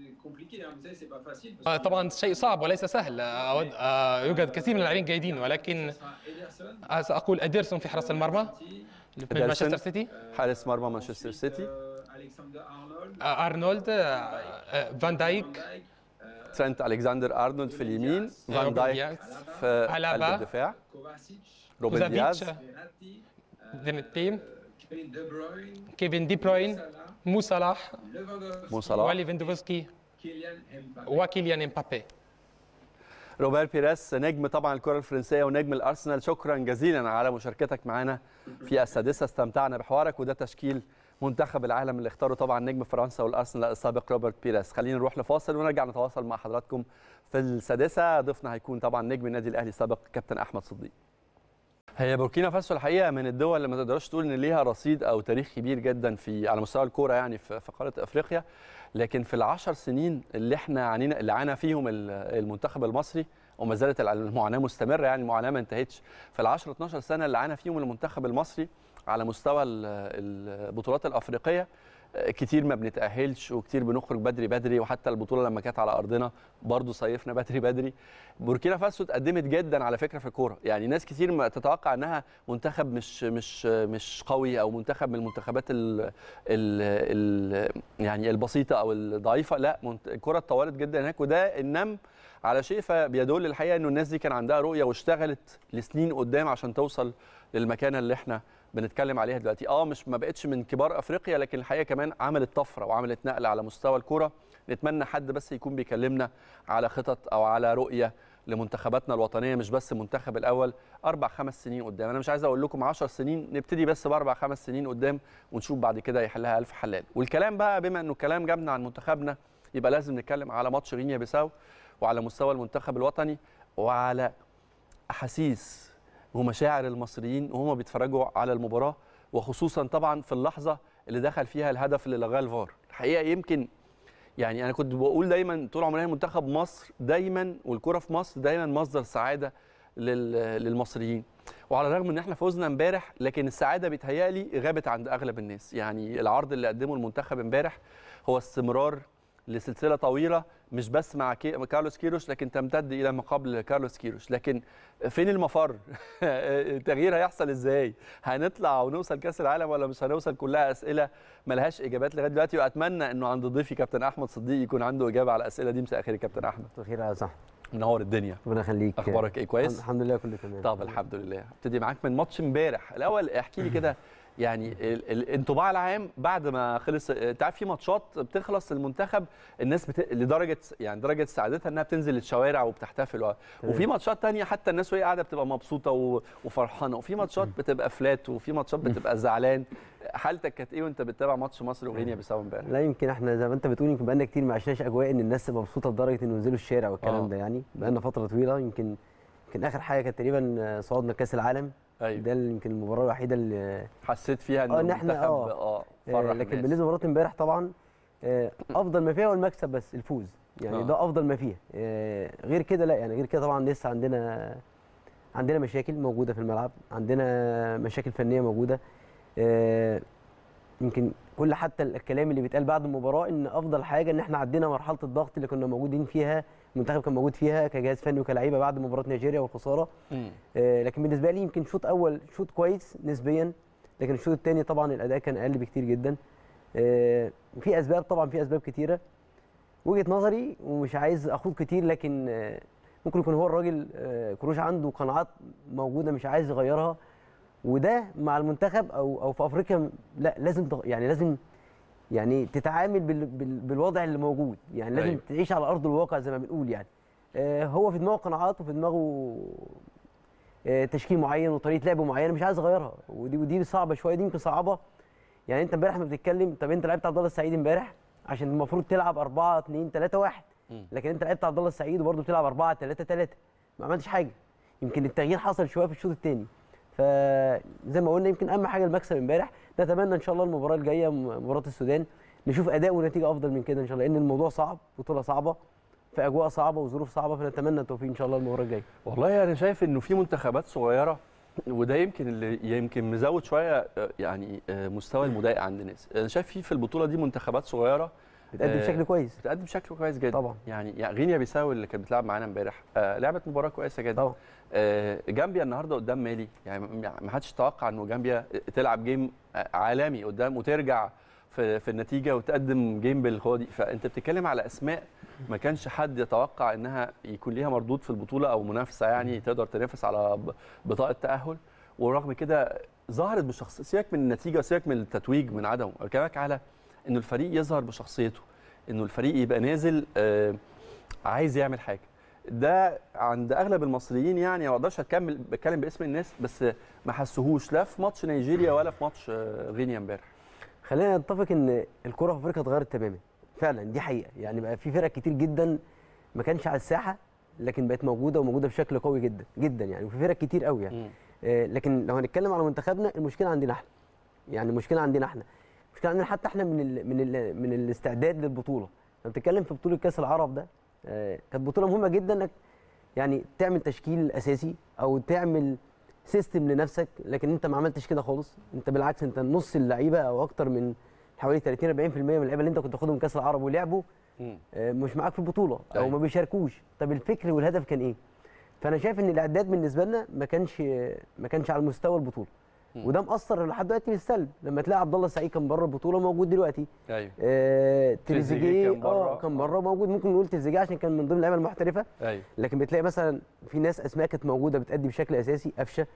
طبعا شيء صعب وليس سهل. يوجد كثير من اللاعبين جيدين، ولكن سأقول إدرسون في حراسة المرمى مانشستر سيتي، حارس مرمى مانشستر سيتي. أرنولد، فان دايك، ترينت ألكسندر أرنولد في اليمين، فان دايك في قلب الدفاع، روبن دياز، كيفن دي بروين، مو صلاح، وليفاندوفسكي وكيليان امبابي. روبر بيريز نجم طبعا الكرة الفرنسية ونجم الأرسنال، شكرا جزيلا على مشاركتك معنا في السادسة. استمتعنا بحوارك، وده تشكيل منتخب العالم اللي اختاره طبعا نجم فرنسا والأرسنال السابق روبرت بيريز. خلينا نروح لفاصل ونرجع نتواصل مع حضراتكم في السادسة. ضيفنا هيكون طبعا نجم النادي الأهلي السابق كابتن أحمد صديق. هي بوركينا فاسو الحقيقه من الدول اللي ما تقدرش تقول ان ليها رصيد او تاريخ كبير جدا على مستوى الكوره يعني في قاره افريقيا، لكن في ال10 سنين اللي عانى فيهم المنتخب المصري، وما زالت المعاناه مستمره، يعني المعاناه ما انتهتش. في ال10 12 سنه اللي عانى فيهم المنتخب المصري على مستوى البطولات الافريقيه، كتير ما بنتأهلش وكتير بنخرج بدري بدري، وحتى البطوله لما كانت على ارضنا برضو صيفنا بدري بدري. بوركينا فاسو اتقدمت جدا على فكره في الكوره، يعني ناس كتير ما تتوقع انها منتخب مش قوي او منتخب من المنتخبات ال يعني البسيطه او الضعيفه، لا الكوره اتطورت جدا هناك، وده النم على شيء فبيدل الحقيقه انه الناس دي كان عندها رؤيه واشتغلت لسنين قدام عشان توصل للمكانه اللي احنا بنتكلم عليها دلوقتي. مش ما بقتش من كبار افريقيا، لكن الحقيقه كمان عملت طفره وعملت نقل على مستوى الكوره. نتمنى حد بس يكون بيكلمنا على خطط او على رؤيه لمنتخباتنا الوطنيه، مش بس المنتخب الاول 4-5 سنين قدام. انا مش عايز اقول لكم 10 سنين، نبتدي بس ب4-5 سنين قدام ونشوف بعد كده يحلها الف حلال. والكلام بقى بما انه الكلام جابنا عن منتخبنا، يبقى لازم نتكلم على ماتش غينيا بيساو، وعلى مستوى المنتخب الوطني، وعلى احاسيس ومشاعر المصريين وهم بيتفرجوا على المباراه، وخصوصا طبعا في اللحظه اللي دخل فيها الهدف اللي لغاه الفار. الحقيقه يمكن يعني انا كنت بقول دايما طول عمرنا منتخب مصر دايما والكره في مصر دايما مصدر سعاده للمصريين، وعلى الرغم ان احنا فوزنا امبارح لكن السعاده بيتهيألي غابت عند اغلب الناس. يعني العرض اللي قدمه المنتخب امبارح هو استمرار لسلسله طويله، مش بس مع كارلوس كيروش، لكن تمتد الى ما قبل كارلوس كيروش. لكن فين المفر؟ التغيير هيحصل ازاي؟ هنطلع ونوصل كاس العالم ولا مش هنوصل؟ كلها اسئله ملهاش اجابات لغايه دلوقتي، واتمنى انه عند ضيفي كابتن احمد صديق يكون عنده اجابه على الاسئله دي. مساء الخير يا كابتن احمد. مساء الخير يا صاحبي. منور الدنيا. ربنا يخليك. اخبارك ايه؟ كويس الحمد لله كله تمام. طب الحمد لله. ابتدي معاك من ماتش امبارح. الاول احكي لي كده يعني الانطباع العام بعد ما خلص. انت عارف في ماتشات بتخلص المنتخب الناس لدرجه يعني درجه سعادتها انها بتنزل الشوارع وبتحتفل وفي ماتشات ثانيه حتى الناس وهي قاعده بتبقى مبسوطه وفرحانه، وفي ماتشات بتبقى فلات، وفي ماتشات بتبقى زعلان. حالتك كانت ايه وانت بتتابع ماتش مصر وغينيا بيساو امبارح؟ لا يمكن احنا زي ما انت بتقول يمكن بقالنا كتير ما عشناش اجواء ان الناس تبقى مبسوطه لدرجه انه ينزلوا الشارع والكلام ده. يعني بقالنا فتره طويله، يمكن اخر حاجه كانت تقريبا صعودنا كاس العالم. أيوة. ده يمكن المباراه الوحيده اللي حسيت فيها ان احنا لكن بالنسبه لمباراه امبارح طبعا افضل ما فيها هو المكسب، بس الفوز يعني ده افضل ما فيها. غير كده لا، يعني غير كده طبعا لسه عندنا مشاكل موجوده في الملعب، عندنا مشاكل فنيه موجوده. يمكن كل حتى الكلام اللي بيتقال بعد المباراه ان افضل حاجه ان احنا عدينا مرحله الضغط اللي كنا موجودين فيها، المنتخب كان موجود فيها كجهاز فني وكلاعيبه بعد مباراه نيجيريا والخساره. لكن بالنسبه لي يمكن شوط اول شوط كويس نسبيا، لكن الشوط الثاني طبعا الاداء كان اقل بكتير جدا. في اسباب طبعا، في اسباب كتيره وجهه نظري ومش عايز اخوض كتير، لكن ممكن يكون هو الراجل كروش عنده قناعات موجوده مش عايز يغيرها، وده مع المنتخب او في افريقيا لا لازم يعني تتعامل بالوضع اللي موجود، يعني لازم تعيش على ارض الواقع زي ما بنقول. يعني هو في دماغه قناعات وفي دماغه تشكيل معين وطريقه لعب معينه مش عايز يغيرها، ودي صعبه شويه، دي يمكن صعبه. يعني انت امبارح ما بتتكلم، طب انت لعبت عبد الله السعيد امبارح عشان المفروض تلعب 4-2-3-1، لكن انت لعبت عبد الله السعيد وبرده بتلعب 4-3-3، ما عملتش حاجه. يمكن التغيير حصل شويه في الشوط الثاني، فزي ما قلنا يمكن اهم حاجه المكسب امبارح. نتمنى ان شاء الله المباراه الجايه مباراه السودان نشوف اداء ونتيجه افضل من كده ان شاء الله، لان الموضوع صعب، بطوله صعبه في اجواء صعبه وظروف صعبه، فنتمنى التوفيق ان شاء الله المباراه الجايه. والله انا شايف انه في منتخبات صغيره، وده يمكن اللي يمكن مزود شويه يعني مستوى المضايقه عند الناس. انا شايف في البطوله دي منتخبات صغيره بتقدم بشكل كويس، بتقدم بشكل كويس جدا طبعا. يعني غينيا بيساو اللي كانت بتلعب معانا امبارح لعبت مباراه كويسه جدا طبعا. جامبيا النهارده قدام مالي، يعني ما حدش توقع انه جامبيا تلعب جيم عالمي قدام وترجع في النتيجه وتقدم جيم بالقوه دي. فانت بتتكلم على اسماء ما كانش حد يتوقع انها يكون ليها مردود في البطوله او منافسه، يعني تقدر تنافس على بطاقه تاهل، ورغم كده ظهرت بشخصيه. سيبك من النتيجه وسيبك من التتويج من عدمه، بكلمك على انه الفريق يظهر بشخصيته، انه الفريق يبقى نازل عايز يعمل حاجه. ده عند اغلب المصريين، يعني ما اقدرش بتكلم باسم الناس، بس ما حسوهوش لا في ماتش نيجيريا ولا في ماتش غينيا امبارح. خلينا نتفق ان الكره في افريقيا اتغيرت تماما فعلا، دي حقيقه. يعني بقى في فرق كتير جدا ما كانش على الساحه لكن بقت موجوده وموجوده بشكل قوي جدا جدا يعني، وفي فرق كتير قوي يعني. لكن لو هنتكلم على منتخبنا المشكله عندنا احنا، يعني المشكله عندنا احنا، المشكله عندنا حتى احنا من الاستعداد للبطوله. لما بتتكلم في بطوله كاس العرب ده كانت بطوله مهمه جدا انك يعني تعمل تشكيل اساسي او تعمل سيستم لنفسك، لكن انت ما عملتش كده خالص. انت بالعكس، انت نص اللعيبه او اكتر من حوالي 30-40% من اللعيبه اللي انت كنت تاخدهم من كاس العرب ولعبوا مش معاك في البطوله او ما بيشاركوش. طب الفكر والهدف كان ايه؟ فانا شايف ان الاعداد بالنسبه لنا ما كانش على مستوى البطوله، وده مأثر لحد دلوقتي بالسلب. لما تلاقي عبد الله السعيد كان بره البطوله موجود دلوقتي، ايوه تريزيجيه كان بره موجود، ممكن نقول تريزيجيه عشان كان من ضمن اللعيبه المحترفه، ايوه. لكن بتلاقي مثلا في ناس اسماء كانت موجوده بتأدي بشكل اساسي، قفشه،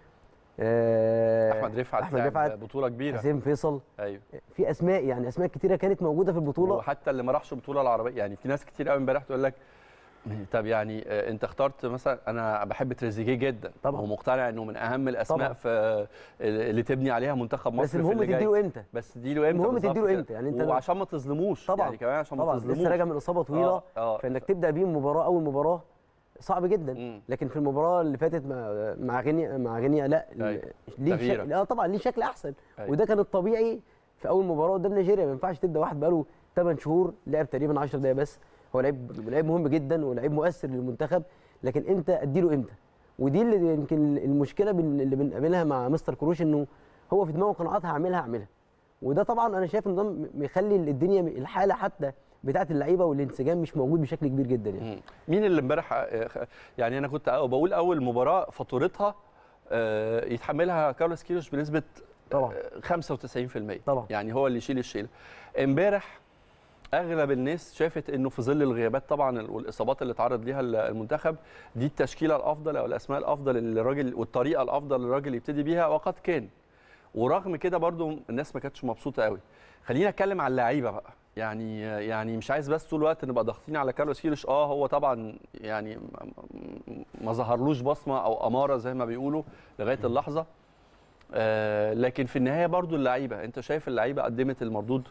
احمد رفعت بطوله كبيره، حسين فيصل، ايوه. في اسماء، يعني اسماء كتيره كانت موجوده في البطوله، وحتى اللي ما راحش البطوله العربيه. يعني في ناس كتير قوي امبارح تقول لك طب يعني انت اخترت مثلا، انا بحب تريزيجيه جدا طبعا ومقتنع انه من اهم الاسماء طبعا في اللي تبني عليها منتخب مصر، بس المهم تديله امتى، المهم تديله امتى يعني انت، وعشان ما تظلموش طبعا يعني كمان عشان ما تظلموش. لسه راجع من اصابه طويله فانك تبدا بيه مباراه، اول مباراه صعب جدا. لكن في المباراه اللي فاتت مع غينيا لا ليه طبعا ليه شكل احسن. وده كان الطبيعي في اول مباراه قدام نيجيريا. ما ينفعش تبدا واحد بقاله 8 شهور لعب تقريبا 10 دقائق بس، هو لعيب مهم جدا ولعيب مؤثر للمنتخب، لكن انت اديله امتى؟ ودي اللي يمكن المشكله اللي بنقابلها مع مستر كروش، انه هو في دماغه قناعات هعملها، وده طبعا انا شايف ان ده بيخلي الدنيا الحاله حتى بتاعه اللعيبه والانسجام مش موجود بشكل كبير جدا يعني. مين اللي امبارح يعني انا كنت بقول اول مباراه فاتورتها يتحملها كارلوس كيروش بنسبه طبعا 95% طبعا، يعني هو اللي يشيل الشيله. امبارح اغلب الناس شافت انه في ظل الغيابات طبعا والاصابات اللي اتعرض ليها المنتخب، دي التشكيله الافضل او الاسماء الافضل للراجل والطريقه الافضل للراجل يبتدي بيها، وقد كان. ورغم كده برضو الناس ما كانتش مبسوطه قوي. خلينا اتكلم على اللعيبه بقى، يعني مش عايز بس طول الوقت نبقى ضاغطين على كارلوس كيروش. هو طبعا يعني ما ظهرلوش بصمه او اماره زي ما بيقولوا لغايه اللحظه، لكن في النهايه برضو اللعيبه، انت شايف اللعيبه قدمت المردود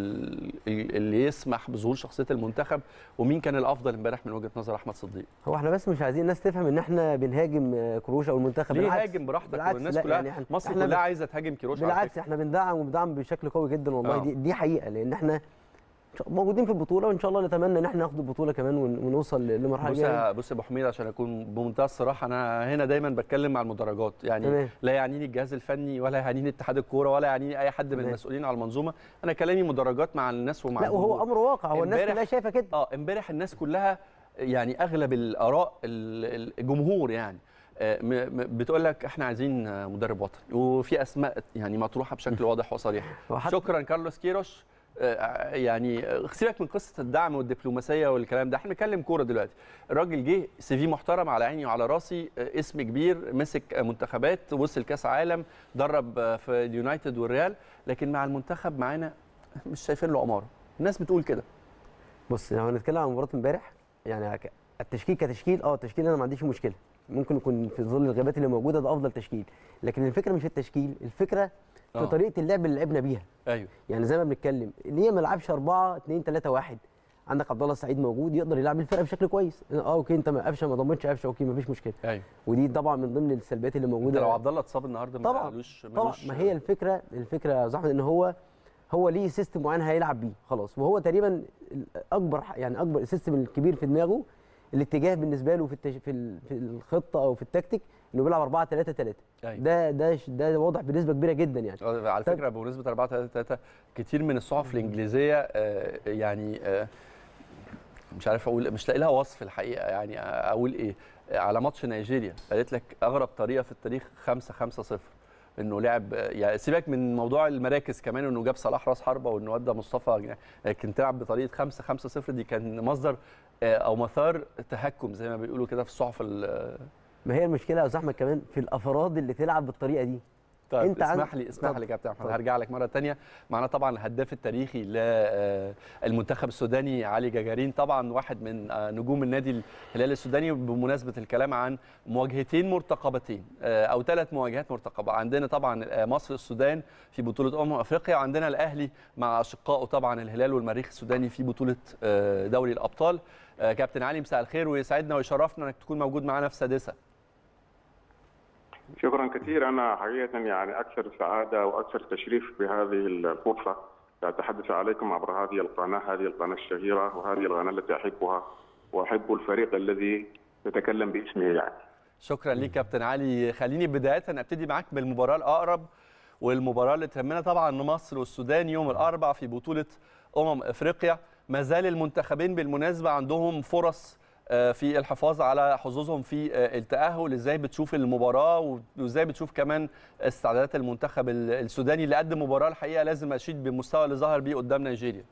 اللي يسمح بظهور شخصيه المنتخب. ومين كان الافضل امبارح من وجهه نظر احمد صديق؟ هو احنا بس مش عايزين الناس تفهم ان احنا بنهاجم كروش او المنتخب. ليه هاجم براحتك، والناس كلها يعني مصر كلها عايزه تهاجم كروش. بالعكس احنا بندعم بشكل قوي جدا والله. دي حقيقه، لان احنا موجودين في البطوله وان شاء الله نتمنى ان احنا ناخد البطوله كمان ونوصل لمرحله جايه. بص يا ابو حميد، عشان اكون بمنتهى الصراحه، انا هنا دايما بتكلم مع المدرجات، يعني لا يعنيني الجهاز الفني ولا يعنيني اتحاد الكوره ولا يعنيني اي حد من المسؤولين على المنظومه. انا كلامي مدرجات مع الناس ومع لا، وهو امر واقع، هو الناس كلها شايفه كده. امبارح الناس كلها يعني اغلب الاراء الجمهور يعني بتقول لك احنا عايزين مدرب وطني، وفي اسماء يعني مطروحه بشكل واضح وصريح. شكرا كارلوس كيروش. يعني سيبك من قصه الدعم والدبلوماسيه والكلام ده، احنا بنتكلم كوره دلوقتي. الراجل جه سي في محترم على عيني وعلى راسي، اسم كبير، مسك منتخبات، وصل كاس عالم، درب في اليونايتد والريال، لكن مع المنتخب معانا مش شايفين له اماره. الناس بتقول كده. بص، لو هنتكلم عن مباراه امبارح، يعني التشكيل كتشكيل التشكيل انا ما عنديش مشكله، ممكن يكون في ظل الغيابات اللي موجوده ده افضل تشكيل، لكن الفكره مش في التشكيل، الفكره في طريقه اللعب اللي لعبنا بيها. ايوه يعني زي ما بنتكلم ان هي ما لعبش 4-2-3-1. عندك عبد الله السعيد موجود يقدر يلعب الفرقه بشكل كويس. اوكي انت ما قفشه ما ضمنش قفشه، اوكي ما فيش مشكله. ايوه ودي طبعا من ضمن السلبيات اللي موجوده. لو عبد الله اتصاب النهارده طبعا ملوش ما هي الفكره يا زحمه ان هو ليه سيستم معين هيلعب بيه خلاص، وهو تقريبا اكبر السيستم الكبير في دماغه الاتجاه بالنسبه له في الخطه او في التكتيك انه بيلعب 4-3-3. أيوة. ده واضح بنسبه كبيره جدا يعني. على فكره بمناسبه 4-3-3 كتير من الصحف الانجليزيه يعني مش عارف اقول، مش لاقي لها وصف الحقيقه، يعني اقول ايه على ماتش نيجيريا قالت لك اغرب طريقه في التاريخ 5-5-0، انه لعب يعني سيبك من موضوع المراكز كمان، انه جاب صلاح راس حربه وانه ودى مصطفى، لكن تلعب بطريقه 5-5-0 دي كان مصدر او مثار تهكم زي ما بيقولوا كده في الصحف. ما هي المشكله يا زحمه كمان في الافراد اللي تلعب بالطريقه دي. طيب انت اسمح لي كابتن احمد، هرجع لك مره ثانيه. معنا طبعا الهداف التاريخي للمنتخب السوداني علي جاجارين، طبعا واحد من نجوم النادي الهلال السوداني. بمناسبه الكلام عن مواجهتين مرتقبتين او 3 مواجهات مرتقبه، عندنا طبعا مصر السودان في بطوله افريقيا، وعندنا الاهلي مع اشقائه طبعا الهلال والمريخ السوداني في بطوله دوري الابطال. كابتن علي مساء الخير، ويسعدنا ويشرفنا انك تكون موجود معنا في سادسه. شكرا كثير. أنا حقيقة يعني أكثر سعادة وأكثر تشريف بهذه الفرصة لأتحدث عليكم عبر هذه القناة الشهيرة، وهذه القناة التي أحبها وأحب الفريق الذي تتكلم باسمه يعني. شكرا ليك كابتن علي. خليني بداية أبتدي معاك بالمباراة الأقرب، والمباراة اللي تهمنا طبعا مصر والسودان يوم الأربعاء في بطولة أفريقيا. ما زال المنتخبين بالمناسبة عندهم فرص في الحفاظ على حظوظهم في التأهل. ازاي بتشوف المباراة، وازاي بتشوف كمان استعدادات المنتخب السوداني اللي قدم مباراة الحقيقة لازم اشيد بالمستوى اللي ظهر بيه قدام نيجيريا؟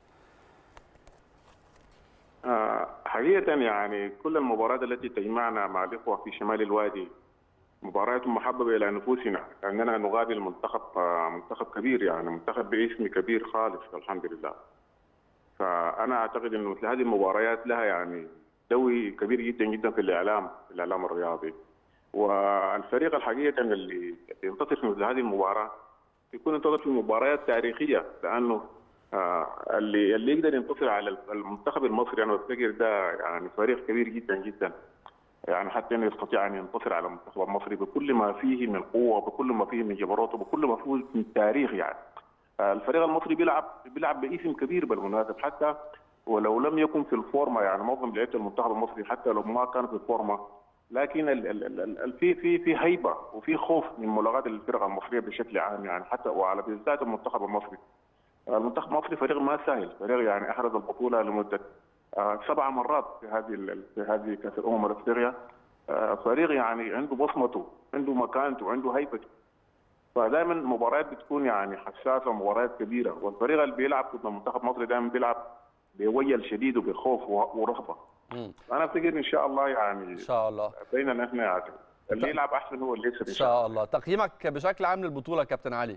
حقيقة يعني كل المباريات التي تجمعنا مع الإخوة في شمال الوادي مباريات محببة إلى نفوسنا، لأننا نغادر منتخب كبير، يعني منتخب باسم كبير خالص الحمد لله. فأنا أعتقد أن مثل هذه المباريات لها يعني دوي كبير جدا جدا في الإعلام الرياضي. والفريق الحقيقة اللي ينتصر في مثل هذه المباراة يكون ينتصر في مباريات تاريخية، لأنه اللي يقدر ينتصر على المنتخب المصري أنا بفتكر ده يعني فريق كبير جدا جدا، يعني حتى انه يستطيع ان ينتصر على المنتخب المصري بكل ما فيه من قوه، بكل ما فيه من جبروت، وبكل ما فيه من تاريخ. يعني الفريق المصري بيلعب باسم كبير بالمناسبه، حتى ولو لم يكن في الفورمه، يعني معظم لعيبه المنتخب المصري حتى لو ما كانوا في الفورمه، لكن في هيبه وفي خوف من ملاقاه الفرق المصريه بشكل عام، يعني حتى وعلى بالذات المنتخب المصري. المنتخب المصري فريق ما سهل، فريق يعني احرز البطوله لمده 7 مرات في هذه كاس الامم الافريقيه. فريق يعني عنده بصمته، عنده مكانته، عنده هيبته. فدائما المباريات بتكون يعني حساسه ومباريات كبيره، والفريق اللي بيلعب ضد المنتخب المصري دائما بيلعب بويل شديد وبخوف ورهبه. انا افتكر ان شاء الله يعني ان شاء الله بيننا احنا يعني اللي يلعب احسن هو اللي يكسب ان شاء الله. تقييمك بشكل عام للبطوله كابتن علي؟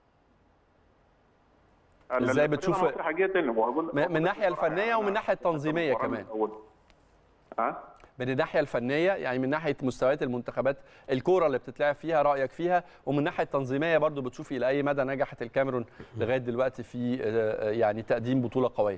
ازاي بتشوف من الناحيه الفنيه ومن الناحيه التنظيميه كمان؟ من الناحيه الفنيه يعني من ناحيه مستويات المنتخبات الكوره اللي بتتلعب فيها، رايك فيها، ومن الناحيه التنظيميه برضو بتشوف الى اي مدى نجحت الكاميرون لغايه دلوقتي في يعني تقديم بطوله قويه؟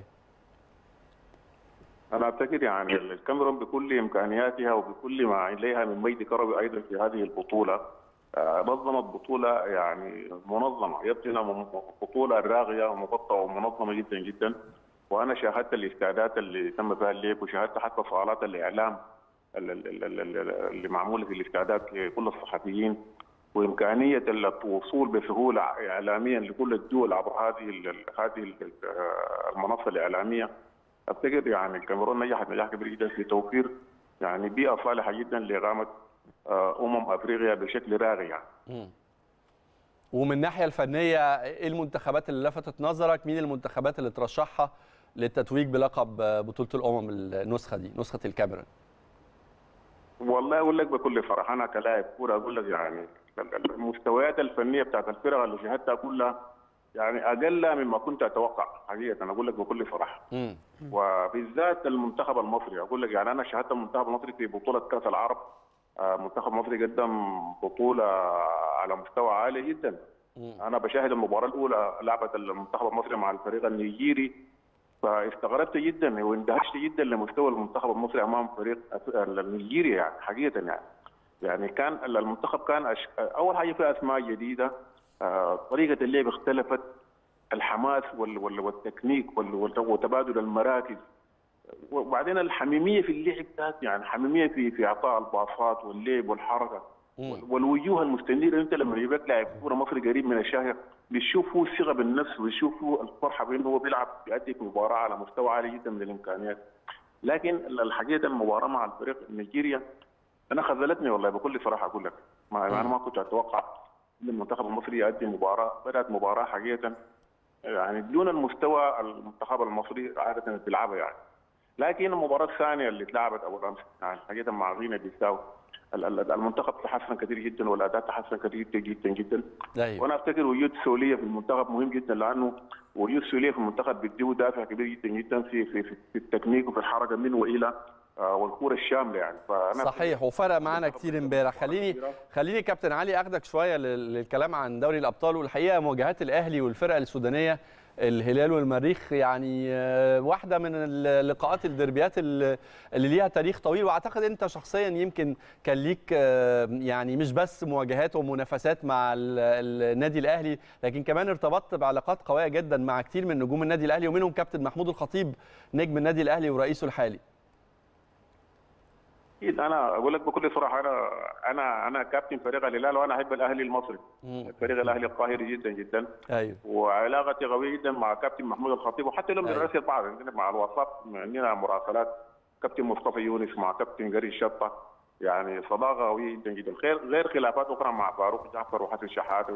انا اعتقد يعني الكاميرون بكل امكانياتها وبكل ما عليها من ميد كروي ايضا في هذه البطوله نظمت بطوله يعني منظمه، يبقى بطوله راغيه ومغطاه ومنظمه جدا جدا. وانا شاهدت الاستعدادات اللي تم فيها الليك، وشاهدت حتى صالات الاعلام اللي معموله في الاستعداد لكل الصحفيين، وامكانيه الوصول بسهوله اعلاميا لكل الدول عبر هذه المنصه الاعلاميه. افتكر يعني الكاميرون نجحت نجاح كبير جدا في توفير يعني بيئه صالحه جدا لاقامه افريقيا بشكل راغي يعني. ومن الناحيه الفنيه ايه المنتخبات اللي لفتت نظرك؟ مين المنتخبات اللي ترشحها للتتويج بلقب بطوله الامم النسخه دي، نسخه الكاميرون؟ والله اقول لك بكل صراحه، انا كلاعب كوره اقول لك يعني المستويات الفنيه بتاعت الفرق اللي شاهدتها كلها يعني اقل مما كنت اتوقع حقيقه، انا اقول لك بكل صراحه. وبالذات المنتخب المصري، اقول لك يعني انا شاهدت المنتخب المصري في بطوله كاس العرب. منتخب مصري قدم بطوله على مستوى عالي جدا. انا بشاهد المباراه الاولى لعبه المنتخب المصري مع الفريق النيجيري، فاستغربت جدا واندهشت جدا لمستوى المنتخب المصري امام فريق النيجيري يعني حقيقه يعني كان المنتخب كان اول حاجه فيه اسماء جديده، طريقه اللعب اختلفت، الحماس والتكنيك وتبادل المراكز، وبعدين الحميميه في اللعب ذات، يعني حميميه في اعطاء الباصات واللعب والحركه والوجوه المستنيره. انت لما يبقى لاعب كوره مصري قريب من الشاهر بتشوف هو الثقه بالنفس وبتشوف الفرحه بانه هو بيلعب بيأدي في مباراه على مستوى عالي جدا من الامكانيات. لكن الحقيقه المباراه مع الفريق نيجيريا انا خذلتني والله بكل صراحه اقول لك. انا ما كنت اتوقع ان المنتخب المصري يؤدي مباراه، بدات مباراه حقيقه يعني دون المستوى المنتخب المصري عاده بيلعبها يعني. لكن المباراه الثانيه اللي اتلعبت اول امس يعني حقيقه مع غينيا بيساو المنتخب تحسن كثير جدا والاداء تحسن كثير جدا جدا. أيوة. وانا افتكر وجود سوليه في المنتخب مهم جدا، لانه وجود سوليه في المنتخب بيديه دافع كبير جدا جدا في التكنيك وفي الحركه من والى والكوره الشامله يعني. فانا صحيح، وفرق معانا كتير امبارح. خليني كابتن علي اخدك شويه للكلام عن دوري الابطال. والحقيقه مواجهات الاهلي والفرق السودانيه الهلال والمريخ يعني واحده من اللقاءات الدربيات اللي ليها تاريخ طويل، واعتقد انت شخصيا يمكن كان ليك يعني مش بس مواجهات ومنافسات مع النادي الاهلي، لكن كمان ارتبطت بعلاقات قويه جدا مع كتير من نجوم النادي الاهلي ومنهم كابتن محمود الخطيب نجم النادي الاهلي ورئيسه الحالي. اكيد انا اقول لك بكل صراحه، انا كابتن فريق الهلال وانا احب الاهلي المصري. فريق الاهلي القاهري جدا جدا. ايوه. وعلاقتي قويه جدا مع كابتن محمود الخطيب، وحتى لو بنراسل بعض عندنا مع الواتساب عندنا مراسلات. كابتن مصطفى يونس مع كابتن قري الشطه، يعني صداقه قويه جدا جدا، غير خلافات اخرى مع فاروق جعفر وحسن شحاته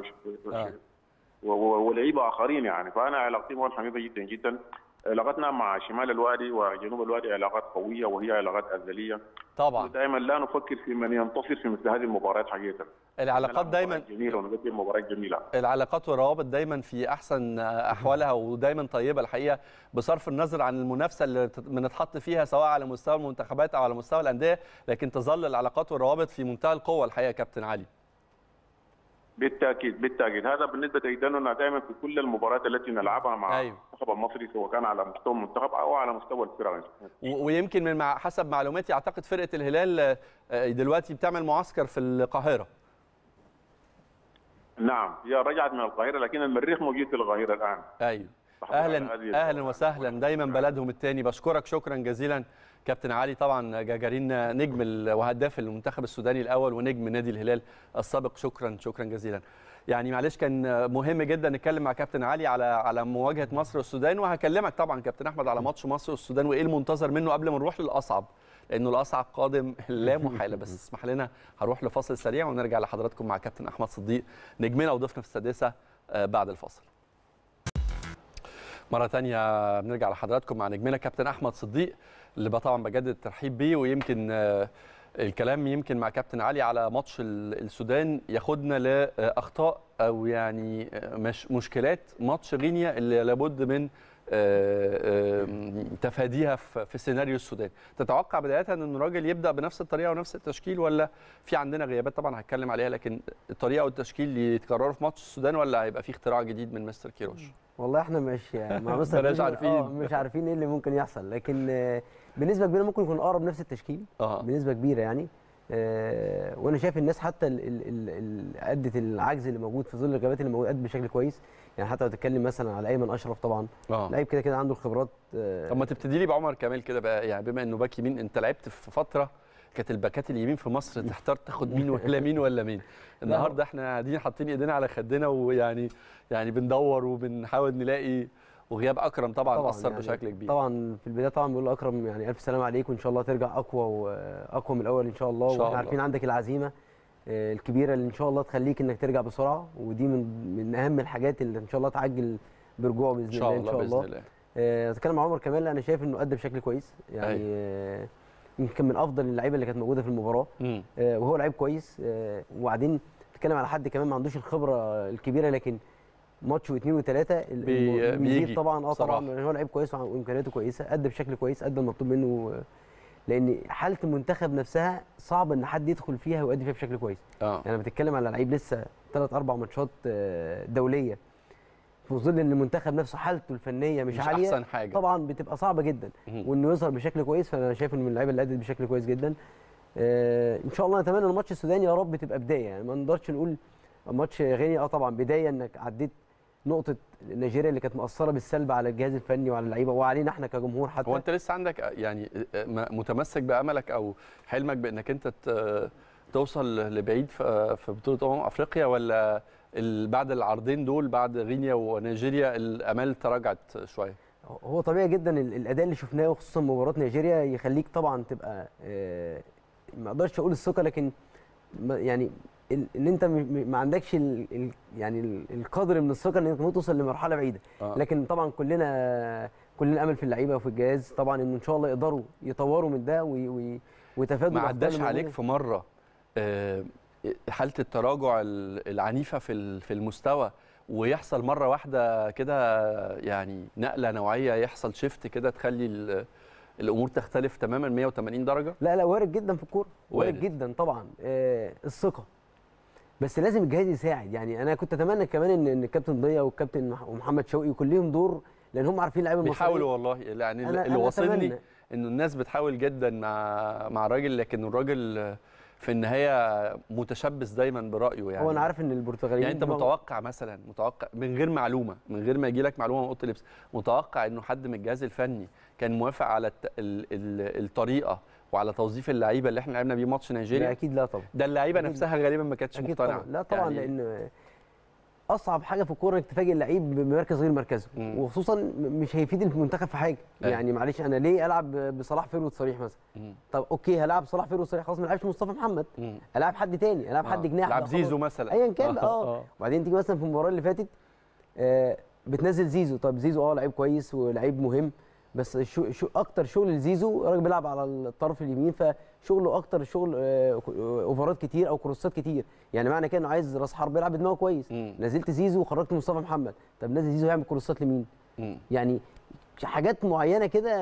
ولعيبه اخرين يعني. فانا علاقتي معهم حميده جدا جدا. علاقتنا مع شمال الوادي وجنوب الوادي علاقات قويه وهي علاقات ازليه طبعا. دائما لا نفكر في من ينتصر في مثل هذه المباريات حقيقه. العلاقات دايما جميله ونقدم مباريات جميله. العلاقات والروابط دايما في احسن احوالها ودايما طيبه الحقيقه، بصرف النظر عن المنافسه اللي بنتحط فيها سواء على مستوى المنتخبات او على مستوى الانديه، لكن تظل العلاقات والروابط في منتهى القوه الحقيقه كابتن علي. بالتاكيد هذا بالنسبه لنا دائما في كل المباريات التي نلعبها مع المنتخب المصري، سواء كان على مستوى المنتخب او على مستوى الفرق. ويمكن من حسب معلوماتي اعتقد فرقه الهلال دلوقتي بتعمل معسكر في القاهره. نعم هي رجعت من القاهره، لكن المريخ موجود في القاهره الان. ايوه. اهلا وسهلا، دايما بلدهم الثاني. بشكرك شكرا جزيلا كابتن علي، طبعا جاجارين نجم وهداف المنتخب السوداني الاول ونجم نادي الهلال السابق. شكرا جزيلا. يعني معلش كان مهم جدا نتكلم مع كابتن علي على مواجهه مصر والسودان، وهكلمك طبعا كابتن احمد على ماتش مصر والسودان وايه المنتظر منه قبل ما نروح للاصعب، لانه الاصعب قادم لا محاله. بس اسمح لنا هروح لفاصل سريع ونرجع لحضراتكم مع كابتن احمد صديق نجمنا وضيفنا في السادسه بعد الفاصل. مرة تانية بنرجع لحضراتكم مع نجمنا كابتن أحمد صديق اللي طبعا بجدد الترحيب بيه. ويمكن الكلام يمكن مع كابتن علي على ماتش السودان ياخدنا لأخطاء أو يعني مشكلات ماتش غينيا اللي لابد من تفاديها في سيناريو السودان. تتوقع بداية أن الراجل يبدأ بنفس الطريقة ونفس التشكيل، ولا في عندنا غيابات طبعا هتكلم عليها، لكن الطريقة والتشكيل اللي يتكرروا في ماتش السودان، ولا هيبقى في اختراع جديد من مستر كيروش؟ والله احنا مش مع مستر مش عارفين ايه اللي ممكن يحصل، لكن بنسبه كبيره ممكن يكون اقرب نفس التشكيل بنسبه كبيره يعني. وانا شايف الناس حتى ادت العجز اللي موجود في ظل الغيابات اللي موجود ادت بشكل كويس يعني. حتى لو تتكلم مثلا على ايمن اشرف طبعا لعيب كده عنده الخبرات. طب ما تبتدي لي بعمر كمال كده بقى، يعني بما انه باك يمين، انت لعبت في فتره كانت الباكات اليمين في مصر تحتار تاخد مين ولا مين. النهارده احنا قاعدين حاطين ايدينا على خدنا ويعني بندور وبنحاول نلاقي، وغياب اكرم طبعا اثر يعني بشكل كبير. طبعا في البدايه طبعا بيقول اكرم يعني الف سلام عليك، وان شاء الله ترجع اقوى من الاول ان شاء الله. واحنا عارفين عندك العزيمه الكبيره اللي ان شاء الله تخليك انك ترجع بسرعه، ودي من اهم الحاجات اللي ان شاء الله تعجل برجوعه باذن الله ان شاء الله. اتكلم مع عمر كمال، انا شايف انه ادى بشكل كويس يعني. يمكن من افضل اللعيبه اللي كانت موجوده في المباراه، وهو لعيب كويس. وبعدين بتتكلم على حد كمان ما عندوش الخبره الكبيره، لكن ماتش واثنين وثلاثه بيجي طبعا. صراحة. طبعا هو لعيب كويس وامكانياته كويسه، ادى بشكل كويس، ادى المطلوب منه، لان حاله المنتخب نفسها صعب ان حد يدخل فيها ويؤدي فيها بشكل كويس. يعني بتتكلم على لعيب لسه 3-4 ماتشات دوليه في ظل ان المنتخب نفسه حالته الفنيه مش عاليه، احسن حاجه طبعا بتبقى صعبه جدا. وانه يظهر بشكل كويس، فانا شايف انه من اللعيبه اللي ادت بشكل كويس جدا. ان شاء الله نتمنى ان الماتش السوداني يا رب تبقى بدايه، يعني ما نقدرش نقول ماتش غينيا طبعا بدايه انك عديت نقطه نيجيريا اللي كانت مؤثره بالسلب على الجهاز الفني وعلى اللعيبه وعلينا احنا كجمهور حتى. هو انت لسه عندك يعني متمسك باملك او حلمك بانك انت توصل لبعيد في بطوله افريقيا، ولا بعد العرضين دول بعد غينيا ونيجيريا الامال تراجعت شويه؟ هو طبيعي جدا الاداء اللي شفناه خصوصا مباراه نيجيريا يخليك طبعا تبقى ما اقدرش اقول الثقه، لكن يعني ان انت ما عندكش يعني القدر من الثقه انك ممكن توصل لمرحله بعيده. لكن طبعا كلنا امل في اللعيبه وفي الجهاز طبعا انه ان شاء الله يقدروا يطوروا من ده ويتفادوا. ما عداش عليك في مره حاله التراجع العنيفه في المستوى ويحصل مره واحده كده يعني نقله نوعيه، يحصل شيفت كده تخلي الامور تختلف تماما 180 درجه؟ لا وارد جدا في الكوره، وارد جدا طبعا. الثقه بس لازم الجهاز يساعد. يعني انا كنت اتمنى كمان ان الكابتن ضياء والكابتن ومحمد شوقي يكون ليهم دور، لان هم عارفين اللعيبه المصريه. بيحاولوا والله، يعني اللي واصلني انه الناس بتحاول جدا مع الراجل، لكن الراجل في النهايه متشبث دايما برايه. يعني هو انا عارف ان البرتغاليين يعني انت متوقع من غير معلومه، من غير ما يجي لك معلومه من اوضه اللبس، متوقع انه حد من الجهاز الفني كان موافق على الطريقه وعلى توظيف اللعيبه اللي احنا لعبنا بيه ماتش نيجيريا؟ لا اكيد لا طبعا. ده اللعيبه نفسها غالبا ما كانتش مقتنعه. لا طبعا يعني لان اصعب حاجه في الكوره انك تفاجئ اللعيب بمركز غير مركزه، وخصوصا مش هيفيد المنتخب في حاجه. يعني معلش انا ليه العب بصلاح فيرود صريح مثلا؟ طب اوكي هلعب صلاح فيرود صريح، خلاص ما العبش مصطفى محمد، العب حد تاني، العب حد جناح، العب زيزو مثلا ايا كان بقى. وبعدين تيجي مثلا في المباراه اللي فاتت بتنزل زيزو. طب زيزو لعيب كويس ولعيب مهم، بس شو اكتر شغل لزيزو، الراجل بيلعب على الطرف اليمين، فشغله اكتر شغل اوفرات كتير او كروسات كتير. يعني معنى كده انه عايز راس حرب يلعب بدماغه كويس. نزلت زيزو وخرجت مصطفى محمد، طب نزل زيزو يعمل كروسات لمين؟ يعني حاجات معينه كده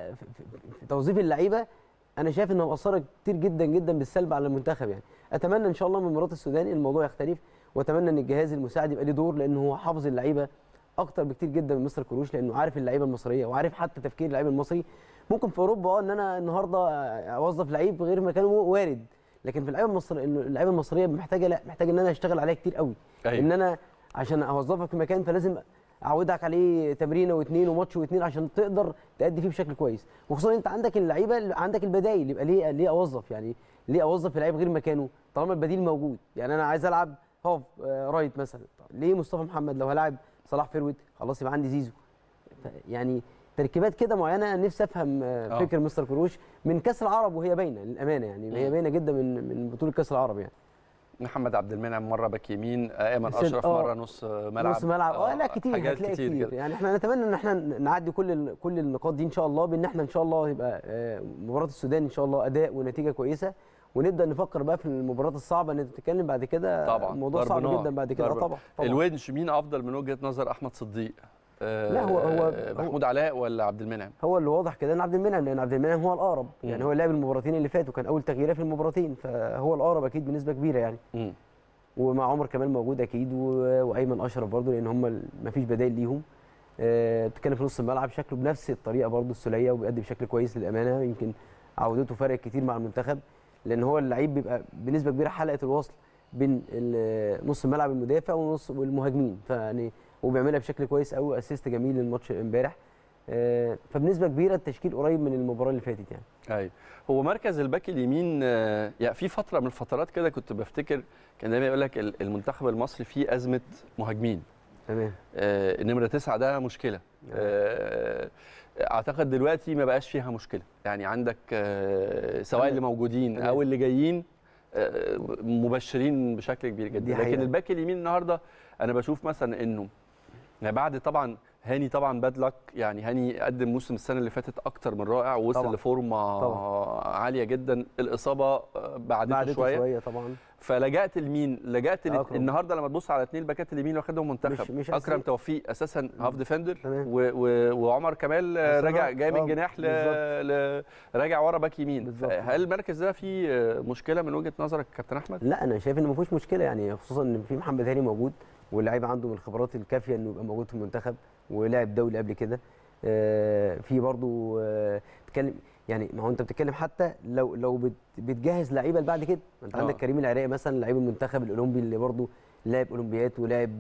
في توظيف اللعيبه انا شايف انها مؤثره كتير جدا جدا بالسلب على المنتخب. يعني اتمنى ان شاء الله من مباراه السودان الموضوع يختلف، واتمنى ان الجهاز المساعد يبقى له دور، لان هو حافظ اللعيبه اكتر بكتير جدا من مستر كروش، لانه عارف اللعيبه المصريه وعارف حتى تفكير اللعيب المصري. ممكن في اوروبا ان انا النهارده اوظف لعيب غير مكانه وارد، لكن في اللعيبه المصريه محتاجه ان انا اشتغل عليها كتير قوي. ان انا عشان اوظفك في مكان فلازم اعودك عليه تمرينه واثنين وماتش واثنين عشان تقدر تأدي فيه بشكل كويس، وخصوصا انت عندك اللعيبه، عندك البدايل. يبقى ليه اوظف؟ يعني ليه اوظف لعيب غير مكانه طالما البديل موجود؟ يعني انا عايز العب هاف رايت مثلا، ليه مصطفى محمد؟ لو هلاعب صلاح فيرويد خلاص يبقى عندي زيزو. يعني تركيبات كده معينه. نفسي افهم فكر مستر كروش من كاس العرب، وهي باينه للامانه، يعني هي باينه جدا من بطوله كاس العرب. يعني محمد عبد المنعم مره باك يمين، ايمن اشرف مره نص ملعب. لا كتير، هتلاقي كتير. يعني احنا نتمنى ان احنا نعدي كل النقاط دي ان شاء الله، بان احنا ان شاء الله يبقى مباراه السودان ان شاء الله اداء ونتيجه كويسه، ونبدا نفكر بقى في المباريات الصعبه اللي نتكلم بعد كده. طبعا الموضوع صعب جدا بعد كده. طبعا الونش مين افضل من وجهه نظر احمد صديق؟ لا هو محمود علاء ولا عبد المنعم؟ هو اللي واضح كده ان عبد المنعم، لان عبد المنعم هو الاقرب. يعني هو لعب المباراتين اللي فاتوا، كان اول تغييره في المباراتين، فهو الاقرب اكيد بنسبه كبيره يعني. ومع عمر كمال موجود اكيد، وايمن اشرف برضو، لان هم ما فيش بدائل ليهم. بتتكلم في نص الملعب شكله بنفس الطريقه برضو السوليه، وبيأدي بشكل كويس للامانه. يمكن عودته فرق كتير مع المنتخب، لان هو اللعيب بيبقى بنسبه كبيره حلقه الوصل بين نص الملعب المدافع والمهاجمين، فيعني وبيعملها بشكل كويس قوي. اسيست جميل للماتش امبارح. فبنسبه كبيره التشكيل قريب من المباراه اللي فاتت يعني. ايوه، هو مركز الباك اليمين يعني في فتره من الفترات كده كنت بفتكر كان دايما يقول لك المنتخب المصري فيه ازمه مهاجمين. تمام. النمره 9 ده مشكله. اعتقد دلوقتي ما بقاش فيها مشكله، يعني عندك سواء اللي موجودين او اللي جايين مبشرين بشكل كبير جدا. لكن الباك اليمين النهارده انا بشوف مثلا انه يعني بعد طبعا هاني طبعا باد لك، يعني هاني قدم موسم السنه اللي فاتت اكتر من رائع ووصل لفورمه عاليه جدا. الاصابه بعدته شويه طبعا. فلجأت لمين؟ لجأت النهارده لما تبص على 2 باكات اليمين واخدهم منتخب، مش اكرم توفيق اساسا هاف ديفندر، وعمر كمال راجع جاي من جناح راجع ورا باك يمين. هل المركز ده فيه مشكله من وجهه نظرك كابتن احمد؟ لا انا شايف ان ما فيهوش مشكله، يعني خصوصا ان في محمد هاني موجود واللعيب عنده من الخبرات الكافيه انه يبقى موجود في المنتخب ولعب دولي قبل كده. في برضو تتكلم يعني، ما هو انت بتتكلم حتى لو بتجهز لعيبه بعد كده، انت عندك كريم العراقي مثلا لعيب المنتخب الاولمبي اللي برضو لعب اولمبيات ولعب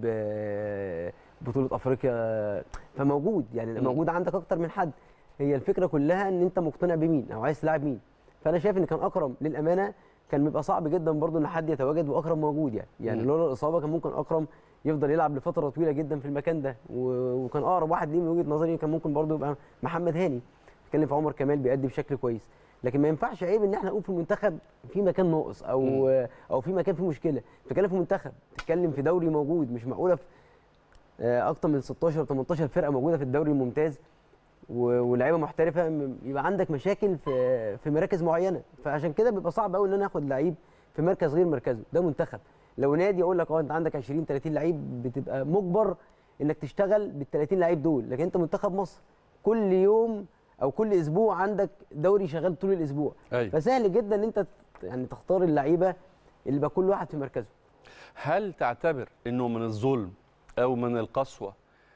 بطوله افريقيا، فموجود يعني موجود عندك اكتر من حد. هي الفكره كلها ان انت مقتنع بمين او عايز تلعب مين. فانا شايف ان كان اكرم للامانه كان بيبقى صعب جدا برضو ان حد يتواجد واكرم موجود، يعني لولا الاصابه كان ممكن اكرم يفضل يلعب لفتره طويله جدا في المكان ده، وكان اقرب واحد ليه من وجهه نظري كان ممكن برضو يبقى محمد هاني. بتكلم في عمر كمال بيأدي بشكل كويس، لكن ما ينفعش عيب ان احنا نقول في المنتخب في مكان ناقص او في مكان فيه مشكله. بتتكلم في منتخب، بتتكلم في دوري موجود، مش معقوله في اكتر من 16 18 فرقه موجوده في الدوري الممتاز ولاعيبه محترفه، يبقى عندك مشاكل في مراكز معينه. فعشان كده بيبقى صعب قوي ان انا اخد لعيب في مركز غير مركزه. ده منتخب، لو نادي اقول لك انت عندك 20 30 لعيب بتبقى مجبر انك تشتغل بال 30 لعيب دول، لكن انت منتخب مصر كل يوم او كل اسبوع عندك دوري شغال طول الاسبوع. أيوة. فسهل جدا ان انت يعني تختار اللعيبه اللي يبقى كل واحد في مركزه. هل تعتبر انه من الظلم او من القسوه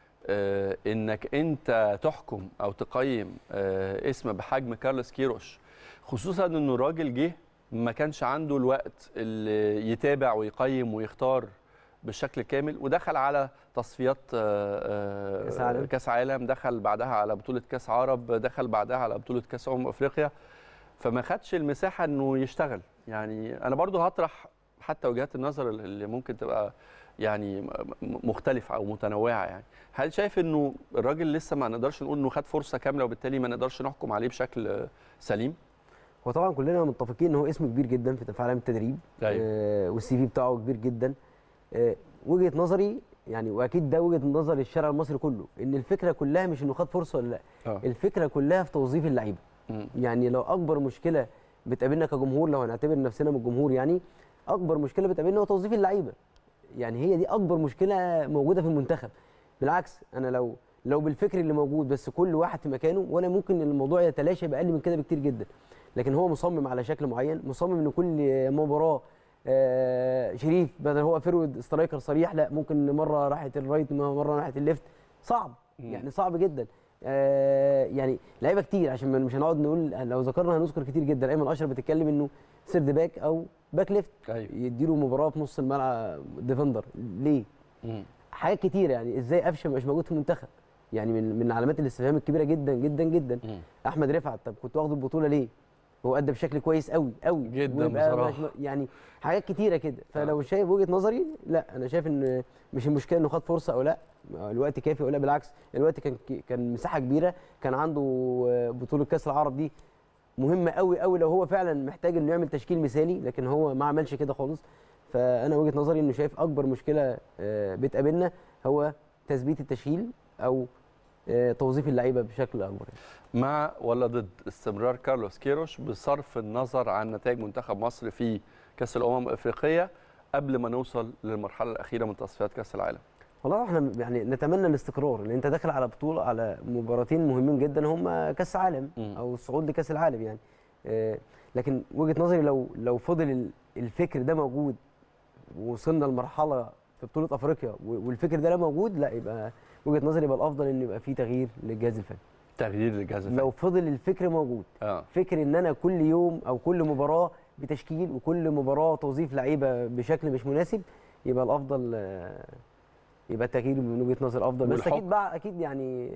انك انت تحكم او تقيم اسم بحجم كارلوس كيروش، خصوصا انه الراجل جه ما كانش عنده الوقت اللي يتابع ويقيم ويختار بالشكل كامل، ودخل على تصفيات كاس عالم، دخل بعدها على بطوله كاس عرب، دخل بعدها على بطوله كاس افريقيا، فما خدش المساحه انه يشتغل. يعني انا برضو هطرح حتى وجهات النظر اللي ممكن تبقى يعني مختلفه او متنوعه. يعني هل شايف انه الراجل لسه ما نقدرش نقول انه خد فرصه كامله وبالتالي ما نقدرش نحكم عليه بشكل سليم؟ هو طبعا كلنا متفقين ان هو اسم كبير جدا في عالم التدريب. أيوة. والسي في بتاعه كبير جدا. وجهه نظري يعني، واكيد ده وجهه نظر الشارع المصري كله، ان الفكره كلها مش انه خد فرصه ولا لا. الفكره كلها في توظيف اللعيبه. يعني لو اكبر مشكله بتقابلنا كجمهور، لو هنعتبر نفسنا من الجمهور، يعني اكبر مشكله بتقابلنا هو توظيف اللعيبه. يعني هي دي اكبر مشكله موجوده في المنتخب. بالعكس انا لو بالفكر اللي موجود بس كل واحد في مكانه، وانا ممكن الموضوع يتلاشى باقل من كده بكتير جدا. لكن هو مصمم على شكل معين، مصمم ان كل مباراه شريف بدل هو فيرود سترايكر صريح، لا ممكن مره راحه الرايت مره راحه الليفت. صعب يعني، صعب جدا. يعني لعيبه كتير، عشان مش هنقعد نقول، لو ذكرنا هنذكر كتير جدا. ايمن اشرف بتتكلم انه سيرد باك او باك ليفت. أيوة. يديله مباراه في نص الملعب ديفندر ليه؟ حاجات كتير. يعني ازاي قفشه مش موجود في المنتخب؟ يعني من علامات الاستفهام الكبيره جدا جدا جدا. احمد رفعت، طب كنت واخد البطوله ليه؟ هو ادى بشكل كويس قوي قوي جدا بصراحه. يعني حاجات كتيره كده. فلو شايف وجهه نظري، لا انا شايف ان مش المشكله انه خد فرصه او لا، الوقت كافي او لا. بالعكس الوقت كان مساحه كبيره، كان عنده بطوله كاس العرب دي مهمه قوي قوي لو هو فعلا محتاج انه يعمل تشكيل مثالي، لكن هو ما عملش كده خالص. فانا وجهه نظري انه شايف اكبر مشكله بتقابلنا هو تثبيت التشكيل او توظيف اللعيبه بشكل اكبر. مع ولا ضد استمرار كارلوس كيروش بصرف النظر عن نتائج منتخب مصر في كاس الامم الافريقيه قبل ما نوصل للمرحله الاخيره من تصفيات كاس العالم؟ والله احنا يعني نتمنى الاستقرار، لان انت داخل على بطوله، على مباراتين مهمين جدا هم كاس عالم او الصعود لكاس العالم يعني. لكن وجهه نظري لو فضل الفكر ده موجود ووصلنا لمرحله في بطوله افريقيا والفكر ده لا موجود، لا يبقى وجهه نظري يبقى الافضل ان يبقى في تغيير للجهاز الفني. تغيير للجهاز الفني لو فضل الفكر موجود. فكر ان انا كل يوم او كل مباراه بتشكيل وكل مباراه توظيف لعيبه بشكل مش مناسب، يبقى الافضل يبقى التغيير من وجهه نظر افضل. بس اكيد يعني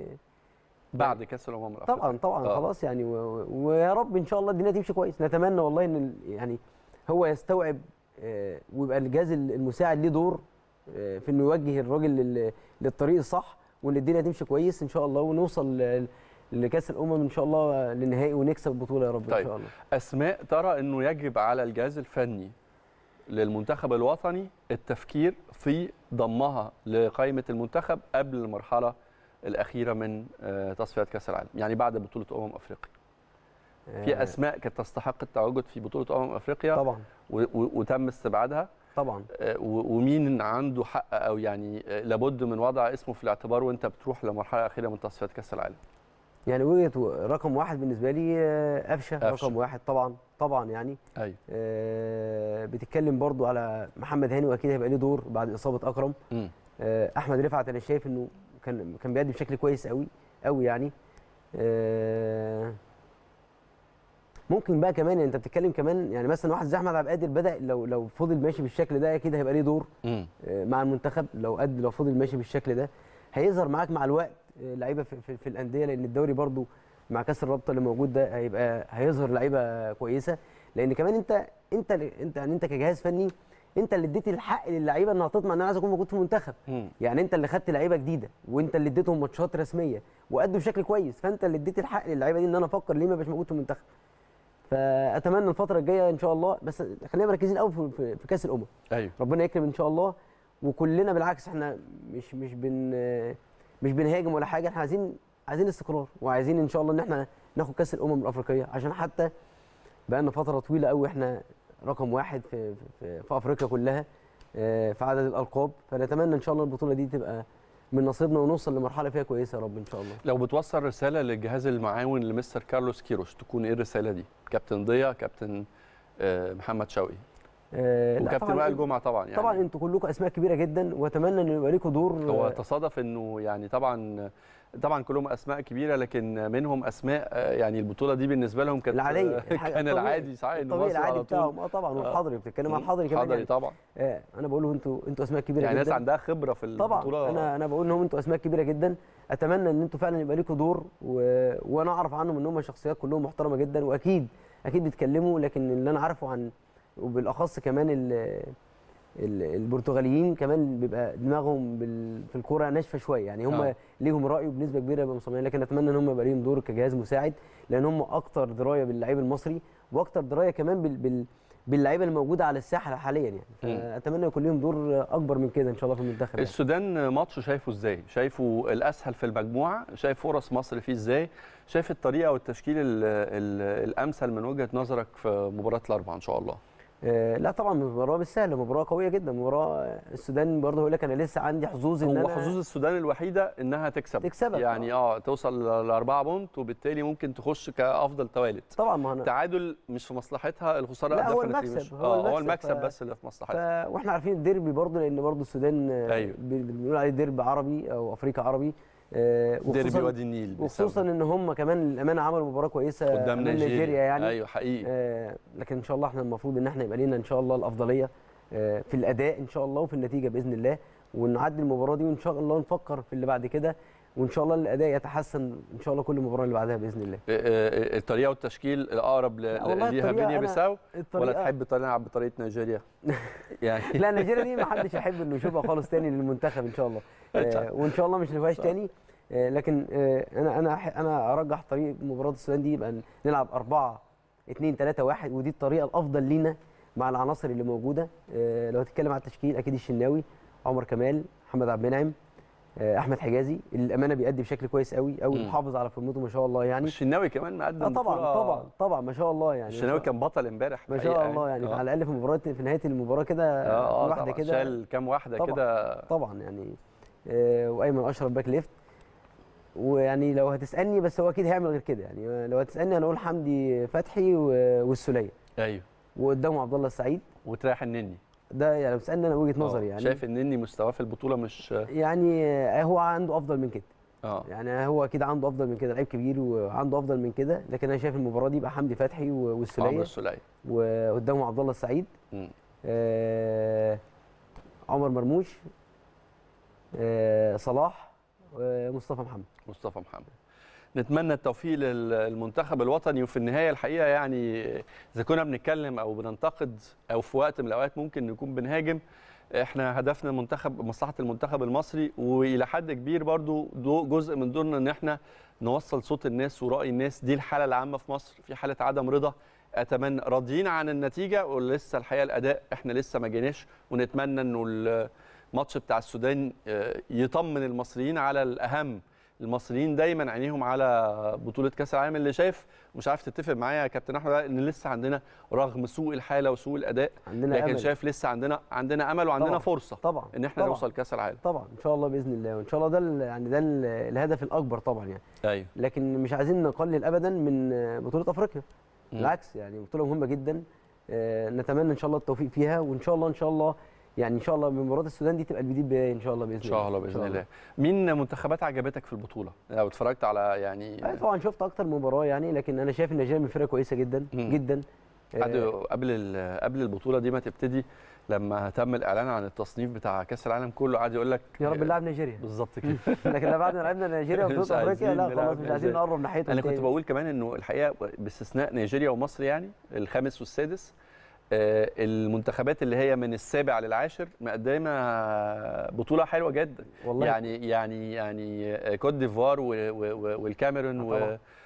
بعد كاس الامم الافريقيه طبعا خلاص يعني. ويا رب ان شاء الله الدنيا تمشي كويس. نتمنى والله ان يعني هو يستوعب ويبقى الجهاز المساعد ليه دور في انه يوجه الراجل للطريق الصح، وان الدنيا تمشي كويس ان شاء الله، ونوصل لكاس الامم ان شاء الله للنهائي ونكسب البطوله يا رب. طيب. ان شاء الله. اسماء ترى انه يجب على الجهاز الفني للمنتخب الوطني التفكير في ضمها لقائمه المنتخب قبل المرحله الاخيره من تصفيات كاس العالم، يعني بعد بطوله افريقيا؟ في اسماء كانت تستحق التواجد في بطوله افريقيا طبعا وتم استبعادها طبعا. ومين عنده حق او يعني لابد من وضع اسمه في الاعتبار وانت بتروح للمرحله الاخيره من تصفيات كاس العالم؟ يعني وجهه رقم واحد بالنسبه لي قفشه رقم واحد طبعا يعني. ايوه. بتتكلم برضو على محمد هاني، واكيد هيبقى ليه دور بعد اصابه اكرم. احمد رفعت انا شايف انه كان بيأدي بشكل كويس قوي يعني. ممكن بقى كمان انت بتتكلم كمان يعني مثلا واحد زي احمد عبد القادر بدا لو فضل ماشي بالشكل ده اكيد هيبقى ليه دور مع المنتخب. لو فضل ماشي بالشكل ده هيظهر معاك مع الوقت لعيبه في الانديه، لان الدوري برضو مع كاس الرابطه اللي موجود ده هيظهر لعيبه كويسه، لان كمان انت كجهاز فني انت اللي اديتي الحق للعيبه انها تطمع ان انا عايز اكون موجود في المنتخب. يعني انت اللي خدت لعيبه جديده وانت اللي اديتهم ماتشات رسميه وادوا بشكل كويس، فانت اللي اديتي الحق للعيبه دي ان انا افكر ليه ما بقاش موجود في المنتخب. فاتمنى الفتره الجايه ان شاء الله، بس خلينا مركزين قوي في كاس الامم. ايوه ربنا يكرم ان شاء الله. وكلنا بالعكس احنا مش بنهاجم ولا حاجه، احنا عايزين استقرار، وعايزين ان شاء الله ان احنا ناخد كاس الامم الافريقيه، عشان حتى بقى لنا فتره طويله قوي احنا رقم واحد في افريقيا كلها في عدد الالقاب. فنتمنى ان شاء الله البطوله دي تبقى من نصيبنا ونوصل لمرحله فيها كويسه يا رب ان شاء الله. لو بتوصل رساله للجهاز المعاون لمستر كارلوس كيروش تكون ايه الرساله دي؟ كابتن ضياء، كابتن محمد شوقي وكابتن وائل جمعه طبعا يعني. طبعا انتوا كلكم اسماء كبيره جدا واتمنى ان يبقى لكم دور. هو تصادف انه يعني طبعا كلهم اسماء كبيره، لكن منهم اسماء يعني البطوله دي بالنسبه لهم كانت العاديه كان العادي صحيح انه الطبيعي العادي بتاعهم. طبعا والحضري بتتكلم عن الحضري كمان يعني طبعا. انا بقول له انتوا اسماء كبيره يعني جدا، ناس عندها خبره في البطوله. طبعا انا بقول لهم انتوا اسماء كبيره جدا، اتمنى ان انتوا فعلا يبقى لكم دور وانا اعرف عنهم ان هم شخصيات كلهم محترمه جدا، واكيد بيتكلموا، لكن اللي انا عارفه عن وبالاخص كمان البرتغاليين كمان بيبقى دماغهم في الكوره ناشفه شويه، يعني هم ليهم راي وبنسبه كبيره بيبقوا مصممين، لكن اتمنى ان هم يبقى ليهم دور كجهاز مساعد، لان هم اكتر درايه باللعيب المصري واكتر درايه كمان باللعيبه الموجوده على الساحه حاليا يعني. فاتمنى يكون لهم دور اكبر من كده ان شاء الله في المنتخب يعني. السودان ماتش شايفه ازاي؟ شايفه الاسهل في المجموعه؟ شايف فرص مصر فيه ازاي؟ شايف الطريقه والتشكيل الامثل من وجهه نظرك في مباراه الاربعاء ان شاء الله؟ لا طبعا مباراه مش سهله، مباراه قويه جدا. مباراه السودان برضه هقول لك انا لسه عندي حظوظ ان هو حظوظ السودان الوحيده انها تكسبك يعني توصل ل4 بونت، وبالتالي ممكن تخش كافضل توالد. طبعا ما انا التعادل مش في مصلحتها، الخساره لا هو المكسب هو المكسب بس اللي في مصلحتها. واحنا عارفين الديربي برضه، لان برضه السودان أيوه. بنقول عليه ديربي عربي او افريقيا عربي، ديربي وادي النيل، وخصوصا ان هم كمان للامانه عملوا مباراه كويسه قدام نيجيريا يعني. ايوه حقيقي. لكن ان شاء الله احنا المفروض ان احنا يبقى لنا ان شاء الله الافضليه في الاداء ان شاء الله وفي النتيجه باذن الله، ونعدي المباراه دي وان شاء الله نفكر في اللي بعد كده، وان شاء الله الاداء يتحسن ان شاء الله كل مباراه اللي بعدها باذن الله. الطريقه والتشكيل الاقرب ليها بينيا بيساو، ولا تحب نلعب بطريقه نيجيريا؟ يعني لا نيجيريا دي ما حدش يحب انه يشوفها خالص تاني للمنتخب ان شاء الله. وان شاء الله مش نشوفهاش تاني. لكن انا ارجح طريق مباراه السودان دي يبقى نلعب 4-2-3-1، ودي الطريقه الافضل لينا مع العناصر اللي موجوده. لو هتتكلم على التشكيل اكيد الشناوي، عمر كمال، محمد عبد المنعم، احمد حجازي اللي الامانه بيأدي بشكل كويس قوي محافظ على فورمته ما شاء الله يعني. الشناوي كمان مقدم طبعا ما شاء الله يعني. الشناوي كان بطل امبارح ما شاء الله يعني. على الاقل في مباراه في نهايه المباراه كده واحده كده شال كام واحده كده طبعا يعني. وايمن اشرف باك ليفت، ويعني لو هتسالني بس هو اكيد هيعمل غير كده يعني. لو هتسالني انا اقول حمدي فتحي والسوليه. ايوه. وقدامه عبد الله السعيد وتريح النني. ده يعني لو بتسالني انا وجهه نظري يعني. شايف النني مستواه في البطوله مش يعني هو عنده افضل من كده. يعني هو اكيد عنده افضل من كده، لعيب كبير وعنده افضل من كده، لكن انا شايف المباراه دي يبقى حمدي فتحي والسوليه وقدامه عبد الله السعيد، عمر مرموش، صلاح، مصطفى محمد. نتمنى التوفيق للمنتخب الوطني. وفي النهايه الحقيقه يعني اذا كنا بنتكلم او بننتقد او في وقت من الاوقات ممكن نكون بنهاجم، احنا هدفنا مصلحه المنتخب المصري، والى حد كبير برضو جزء من دورنا ان احنا نوصل صوت الناس وراي الناس. دي الحاله العامه في مصر، في حاله عدم رضا اتمنى راضيين عن النتيجه، ولسه الحقيقه الاداء احنا لسه ما جيناش، ونتمنى انه الماتش بتاع السودان يطمن المصريين على الاهم. المصريين دايما عينيهم على بطوله كاس العالم، اللي شايف مش عارف تتفق معايا يا كابتن احمد ان لسه عندنا رغم سوء الحاله وسوء الاداء عندنا لكن أمل. شايف لسه عندنا امل وعندنا طبعًا. فرصه طبعا ان احنا طبعًا. نوصل كاس العالم. طبعا ان شاء الله باذن الله، وان شاء الله ده يعني ده الهدف الاكبر طبعا يعني. ايوه. لكن مش عايزين نقلل ابدا من بطوله افريقيا. بالعكس يعني بطوله مهمه جدا. نتمنى ان شاء الله التوفيق فيها، وان شاء الله يعني ان شاء الله مباراه السودان دي تبقى الجديد بدايه ان شاء الله باذن الله. ان شاء الله باذن الله. مين منتخبات عجبتك في البطوله؟ لو اتفرجت على يعني طبعا شفت اكتر مباراه يعني، لكن انا شايف ان نيجيريا من فرقه كويسه جدا جدا. قبل البطوله دي ما تبتدي، لما تم الاعلان عن التصنيف بتاع كاس العالم كله قعد يقول لك يا رب نلعب نيجيريا بالظبط كده. لكن بعد ما لعبنا نيجيريا في بطوله افريقيا لا خلاص مش عايزين نقرب ناحيتهم. انا كنت بقول كمان انه الحقيقه باستثناء نيجيريا ومصر يعني الخامس والسادس، المنتخبات اللي هي من السابع للعاشر مقدمه بطوله حلوه جدا والله. يعني كوت ديفوار والكاميرون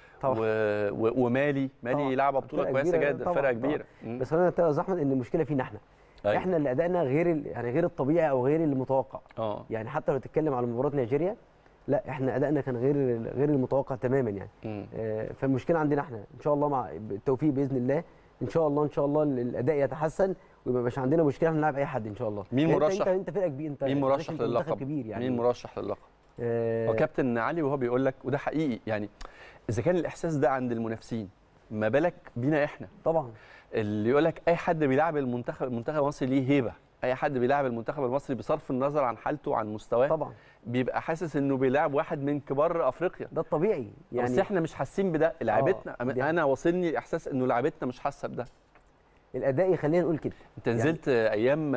ومالي لعبه بطوله كويسه جدا، فرقه كبيره. بس خلينا نتفق يا احمد ان المشكله فينا احنا. أيوة. احنا اللي ادائنا غير الطبيعي او غير المتوقع. يعني حتى لو تتكلم على مباراه نيجيريا، لا احنا ادائنا كان غير المتوقع تماما يعني. فالمشكله عندنا احنا. ان شاء الله مع التوفيق باذن الله ان شاء الله الاداء يتحسن ويبقى مش عندنا مشكله نلعب اي حد ان شاء الله. مين مرشح؟ انت فرقه كبيره، انت مين مرشح للقب؟ كبير يعني. مين مرشح للقب؟ كابتن علي وهو بيقول لك، وده حقيقي يعني، اذا كان الاحساس ده عند المنافسين ما بالك بينا احنا. طبعا اللي يقول لك اي حد بيلعب المنتخب المصري ليه هيبه، اي حد بيلعب المنتخب المصري بصرف النظر عن حالته وعن مستواه طبعا بيبقى حاسس انه بيلعب واحد من كبار افريقيا. ده الطبيعي يعني. بس احنا مش حاسين بده، لعبتنا انا واصلني احساس انه لعبتنا مش حاسه بده. الاداء يخلينا نقول كده. انت نزلت يعني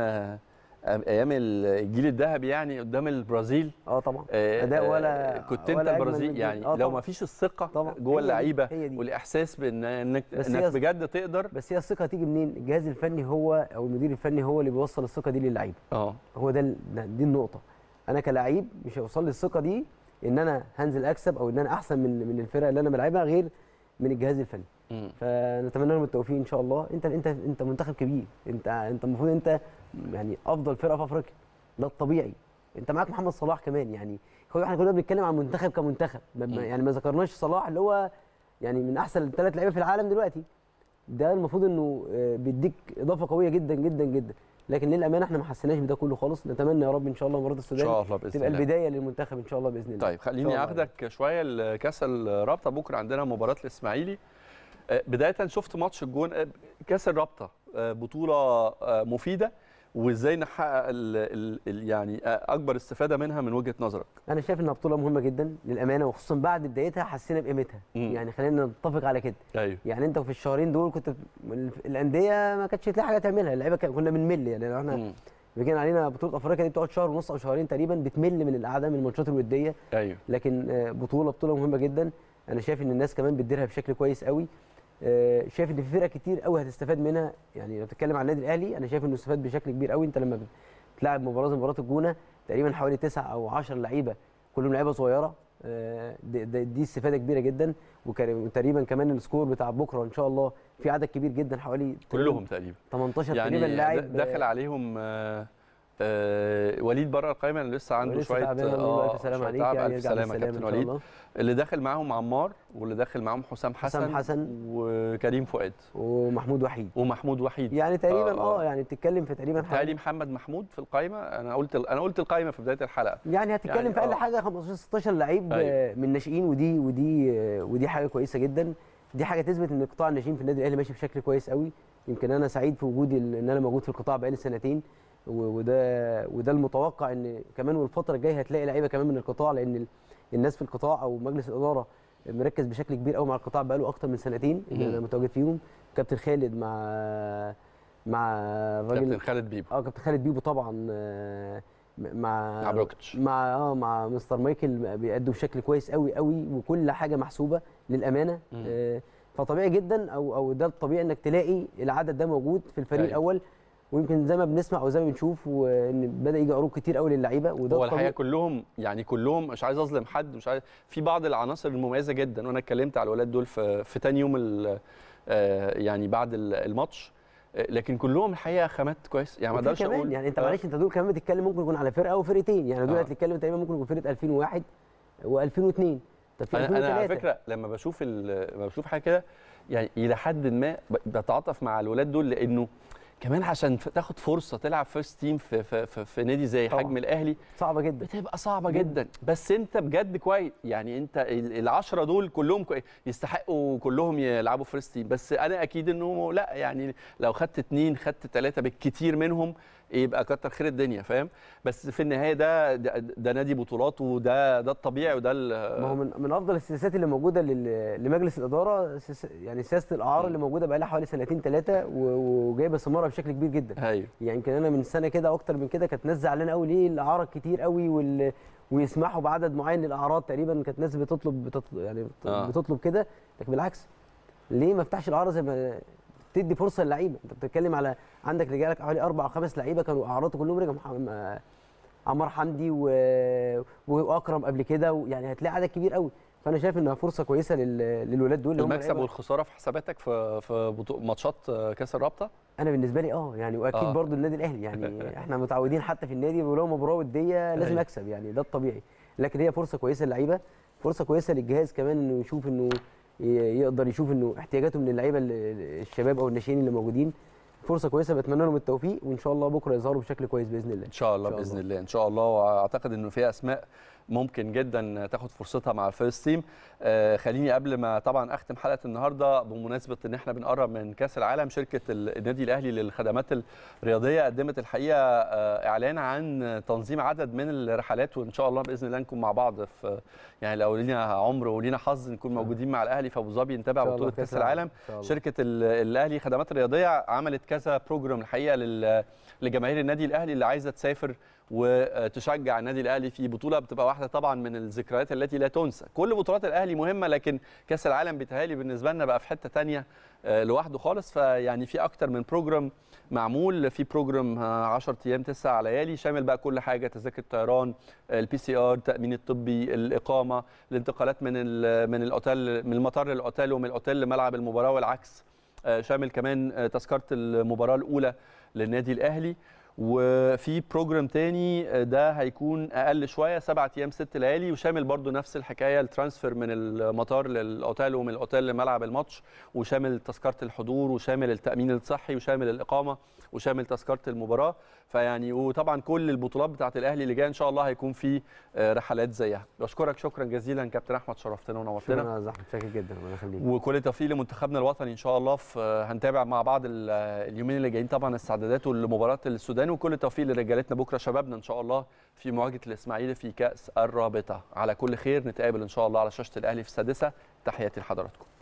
ايام الجيل الذهبي يعني قدام البرازيل. طبعا اداء ولا كنت انت البرازيل يعني. لو ما فيش الثقه جوه اللعيبه والاحساس انك بجد تقدر. بس هي الثقه هتيجي منين؟ الجهاز الفني هو او المدير الفني هو اللي بيوصل الثقه دي للعيبه. هو دي النقطه. انا كلاعب مش هيوصل لي الثقه دي ان انا هنزل اكسب او ان انا احسن من الفرق اللي انا بلعبها غير من الجهاز الفني. فنتمنى لهم التوفيق ان شاء الله. انت منتخب كبير، انت المفروض انت يعني افضل فرقه في افريقيا، ده الطبيعي. انت معاك محمد صلاح كمان يعني. احنا كنا بنتكلم عن منتخب كمنتخب يعني ما ذكرناش صلاح اللي هو يعني من احسن 3 لعيبه في العالم دلوقتي. ده المفروض انه بيديك اضافه قويه جدا جدا جدا. لكن للامانه احنا ما حسيناش بده كله خالص. نتمنى يا رب ان شاء الله مباراه السودان ان شاء الله باذن تبقى البدايه للمنتخب ان شاء الله باذن الله. طيب خليني اخدك شويه لكاس الرابطه. بكره عندنا مباراه الاسماعيلي. بدايه شفت ماتش الجون. كاس الرابطه بطوله مفيده، وازاي نحقق يعني اكبر استفاده منها من وجهه نظرك؟ انا شايف انها بطوله مهمه جدا للامانه، وخصوصا بعد بدايتها حسينا بقيمتها. يعني خلينا نتفق على كده. أيوه. يعني انت في الشهرين دول كنت الانديه ما كانتش تلاقي حاجه تعملها، اللعيبه كنا بنمل يعني. لو احنا بيجي علينا بطوله افريقيا دي بتقعد شهر ونص او شهرين تقريبا، بتمل من القعده من الماتشات الوديه. ايوه. لكن بطوله مهمه جدا. انا شايف ان الناس كمان بتديرها بشكل كويس قوي. شايف ان في فرق كتير قوي هتستفاد منها. يعني لو بتتكلم عن النادي الاهلي انا شايف انه استفاد بشكل كبير قوي. انت لما بتلعب مباراه الجونه تقريبا حوالي 9 أو 10 لعيبه، كلهم لعيبه صغيره. دي استفاده كبيره جدا. وتقريبا كمان السكور بتاع بكره ان شاء الله في عدد كبير جدا، حوالي كلهم تقريبا 18 يعني تقريبا لاعب داخل عليهم. وليد بره القايمه اللي لسه عنده شويه الف سلامه عليك يعني. الف سلامه يا كابتن وليد. اللي داخل معاهم عمار، واللي داخل معاهم حسام حسن وكريم فؤاد ومحمود وحيد يعني تقريبا. يعني بتتكلم في تقريبا حوالي محمد محمود في القايمه. انا قلت القايمه في بدايه الحلقه. يعني هتتكلم يعني في اقل حاجه 15 16 لعيب. أيوة. من الناشئين. ودي حاجه كويسه جدا. دي حاجه تثبت ان قطاع الناشئين في النادي الاهلي ماشي بشكل كويس قوي. يمكن انا سعيد في وجودي ان انا موجود في القطاع بقالي سنتين. وده المتوقع ان كمان والفتره الجايه هتلاقي لعيبه كمان من القطاع، لان الناس في القطاع او مجلس الاداره مركز بشكل كبير قوي مع القطاع بقاله اكتر من سنتين اللي انا متواجد فيهم. كابتن خالد مع الراجل كابتن خالد بيبو. كابتن خالد بيبو طبعا مع بروكتش مع مستر مايكل بيأدوا بشكل كويس قوي قوي، وكل حاجه محسوبه للامانه. فطبيعي جدا او ده الطبيعي انك تلاقي العدد ده موجود في الفريق الاول. ويمكن زي ما بنسمع او زي ما بنشوف وان بدا يجي عروض كتير قوي للعيبه. وده هو الحقيقه كلهم مش عايز اظلم حد، مش عايز في بعض العناصر المميزه جدا. وانا اتكلمت على الولاد دول في تاني يوم يعني بعد الماتش، لكن كلهم الحقيقه خامات كويس، يعني ما اقدرش اقول يعني انت معلش، انت دول كمان بتتكلم ممكن يكون على فرقه او فرقتين، يعني دول هتتكلم تقريبا ممكن يكون فرقه 2001 و2002. طب في انا على فكره لما بشوف حاجه كده يعني الى حد ما بتعاطف مع الولاد دول، لانه كمان عشان تاخد فرصه تلعب فيرست تيم في نادي زي حجم الاهلي صعبه جدا، بتبقى صعبه جدا. بس انت بجد كويس، يعني انت ال10 دول كلهم يستحقوا كلهم يلعبوا فيرست تيم، بس انا اكيد انه لا، يعني لو خدت 2 خدت 3 بالكتير منهم يبقى كتر خير الدنيا، فاهم؟ بس في النهايه ده نادي بطولات، وده الطبيعي، وده ما هو من افضل السياسات اللي موجوده لمجلس الاداره، يعني سياسه الاعاره اللي موجوده بقى لها حوالي 2 3 وجايبه ثمارها بشكل كبير جدا. ايوه، يعني يمكن انا من سنه كده اكتر من كده كانت ناس زعلانه قوي ليه الاعاره كتير قوي ويسمحوا بعدد معين للاعارات، تقريبا كانت ناس بتطلب كده. لكن بالعكس، ليه ما افتحش الاعاره زي ما تدي فرصه للعيبه؟ انت بتتكلم على عندك رجالك حوالي 4 أو 5 لعيبه كانوا اعاراته كلهم رجعوا، عمار حمدي واكرم قبل كده، يعني هتلاقي عدد كبير قوي. فانا شايف انها فرصه كويسه للولاد دول. المكسب والخساره في حساباتك في ماتشات كاس الرابطه؟ انا بالنسبه لي يعني، واكيد برضو النادي الاهلي، يعني احنا متعودين حتى في النادي ولو مباراه وديه لازم اكسب، يعني ده الطبيعي. لكن هي فرصه كويسه للعيبه، فرصه كويسه للجهاز كمان انه يشوف انه يقدر يشوف انه احتياجاته من اللعيبه الشباب او الناشئين اللي موجودين. فرصه كويسه، بتمنى لهم التوفيق، وان شاء الله بكره يظهروا بشكل كويس باذن الله. ان شاء الله باذن الله، ان شاء الله. واعتقد انه في اسماء ممكن جدا تاخد فرصتها مع الفيرست تيم. خليني قبل ما طبعا اختم حلقه النهارده، بمناسبه ان احنا بنقرب من كاس العالم، شركه النادي الاهلي للخدمات الرياضيه قدمت الحقيقه اعلان عن تنظيم عدد من الرحلات، وان شاء الله باذن الله نكون مع بعض في، يعني لو لينا عمر ولينا حظ نكون موجودين مع الاهلي في ابو ظبي نتابع بطوله كاس العالم. شركه الاهلي خدمات الرياضيه عملت كذا بروجرام الحقيقه لجماهير النادي الاهلي اللي عايزه تسافر وتشجع النادي الاهلي في بطوله بتبقى واحده طبعا من الذكريات التي لا تنسى. كل بطولات الاهلي مهمه، لكن كاس العالم بيتهيألي بالنسبه لنا بقى في حته ثانيه لوحده خالص. فيعني في اكتر من بروجرام معمول، في بروجرام 10 ايام 9 ليالي شامل بقى كل حاجه، تذاكر الطيران، البي سي ار، التامين الطبي، الاقامه، الانتقالات من الاوتيل، من المطار للاوتيل، ومن الاوتيل لملعب المباراه والعكس، شامل كمان تذكره المباراه الاولى للنادي الاهلي. وفي بروجرام تاني ده هيكون اقل شويه، 7 ايام 6 ليالي، وشامل برضو نفس الحكايه، الترانسفير من المطار للاوتيل ومن الاوتيل لملعب الماتش، وشامل تذكره الحضور، وشامل التامين الصحي، وشامل الاقامه، وشامل تذكره المباراه. فيعني وطبعا كل البطولات بتاعه الاهلي اللي جايه ان شاء الله هيكون في رحلات زيها. بشكرك شكرا جزيلا كابتن احمد، شرفتنا ونورتنا. شكرا يا زحمه، شاكر جدا، ربنا يخليك. وكل التوفيق لمنتخبنا الوطني ان شاء الله. هنتابع مع بعض اليومين اللي جايين طبعا استعداداته لمباراه السودان، وكل التوفيق لرجالتنا بكره شبابنا ان شاء الله في مواجهه الاسماعيلي في كاس الرابطه. على كل خير، نتقابل ان شاء الله على شاشه الاهلي في السادسه. تحياتي لحضراتكم.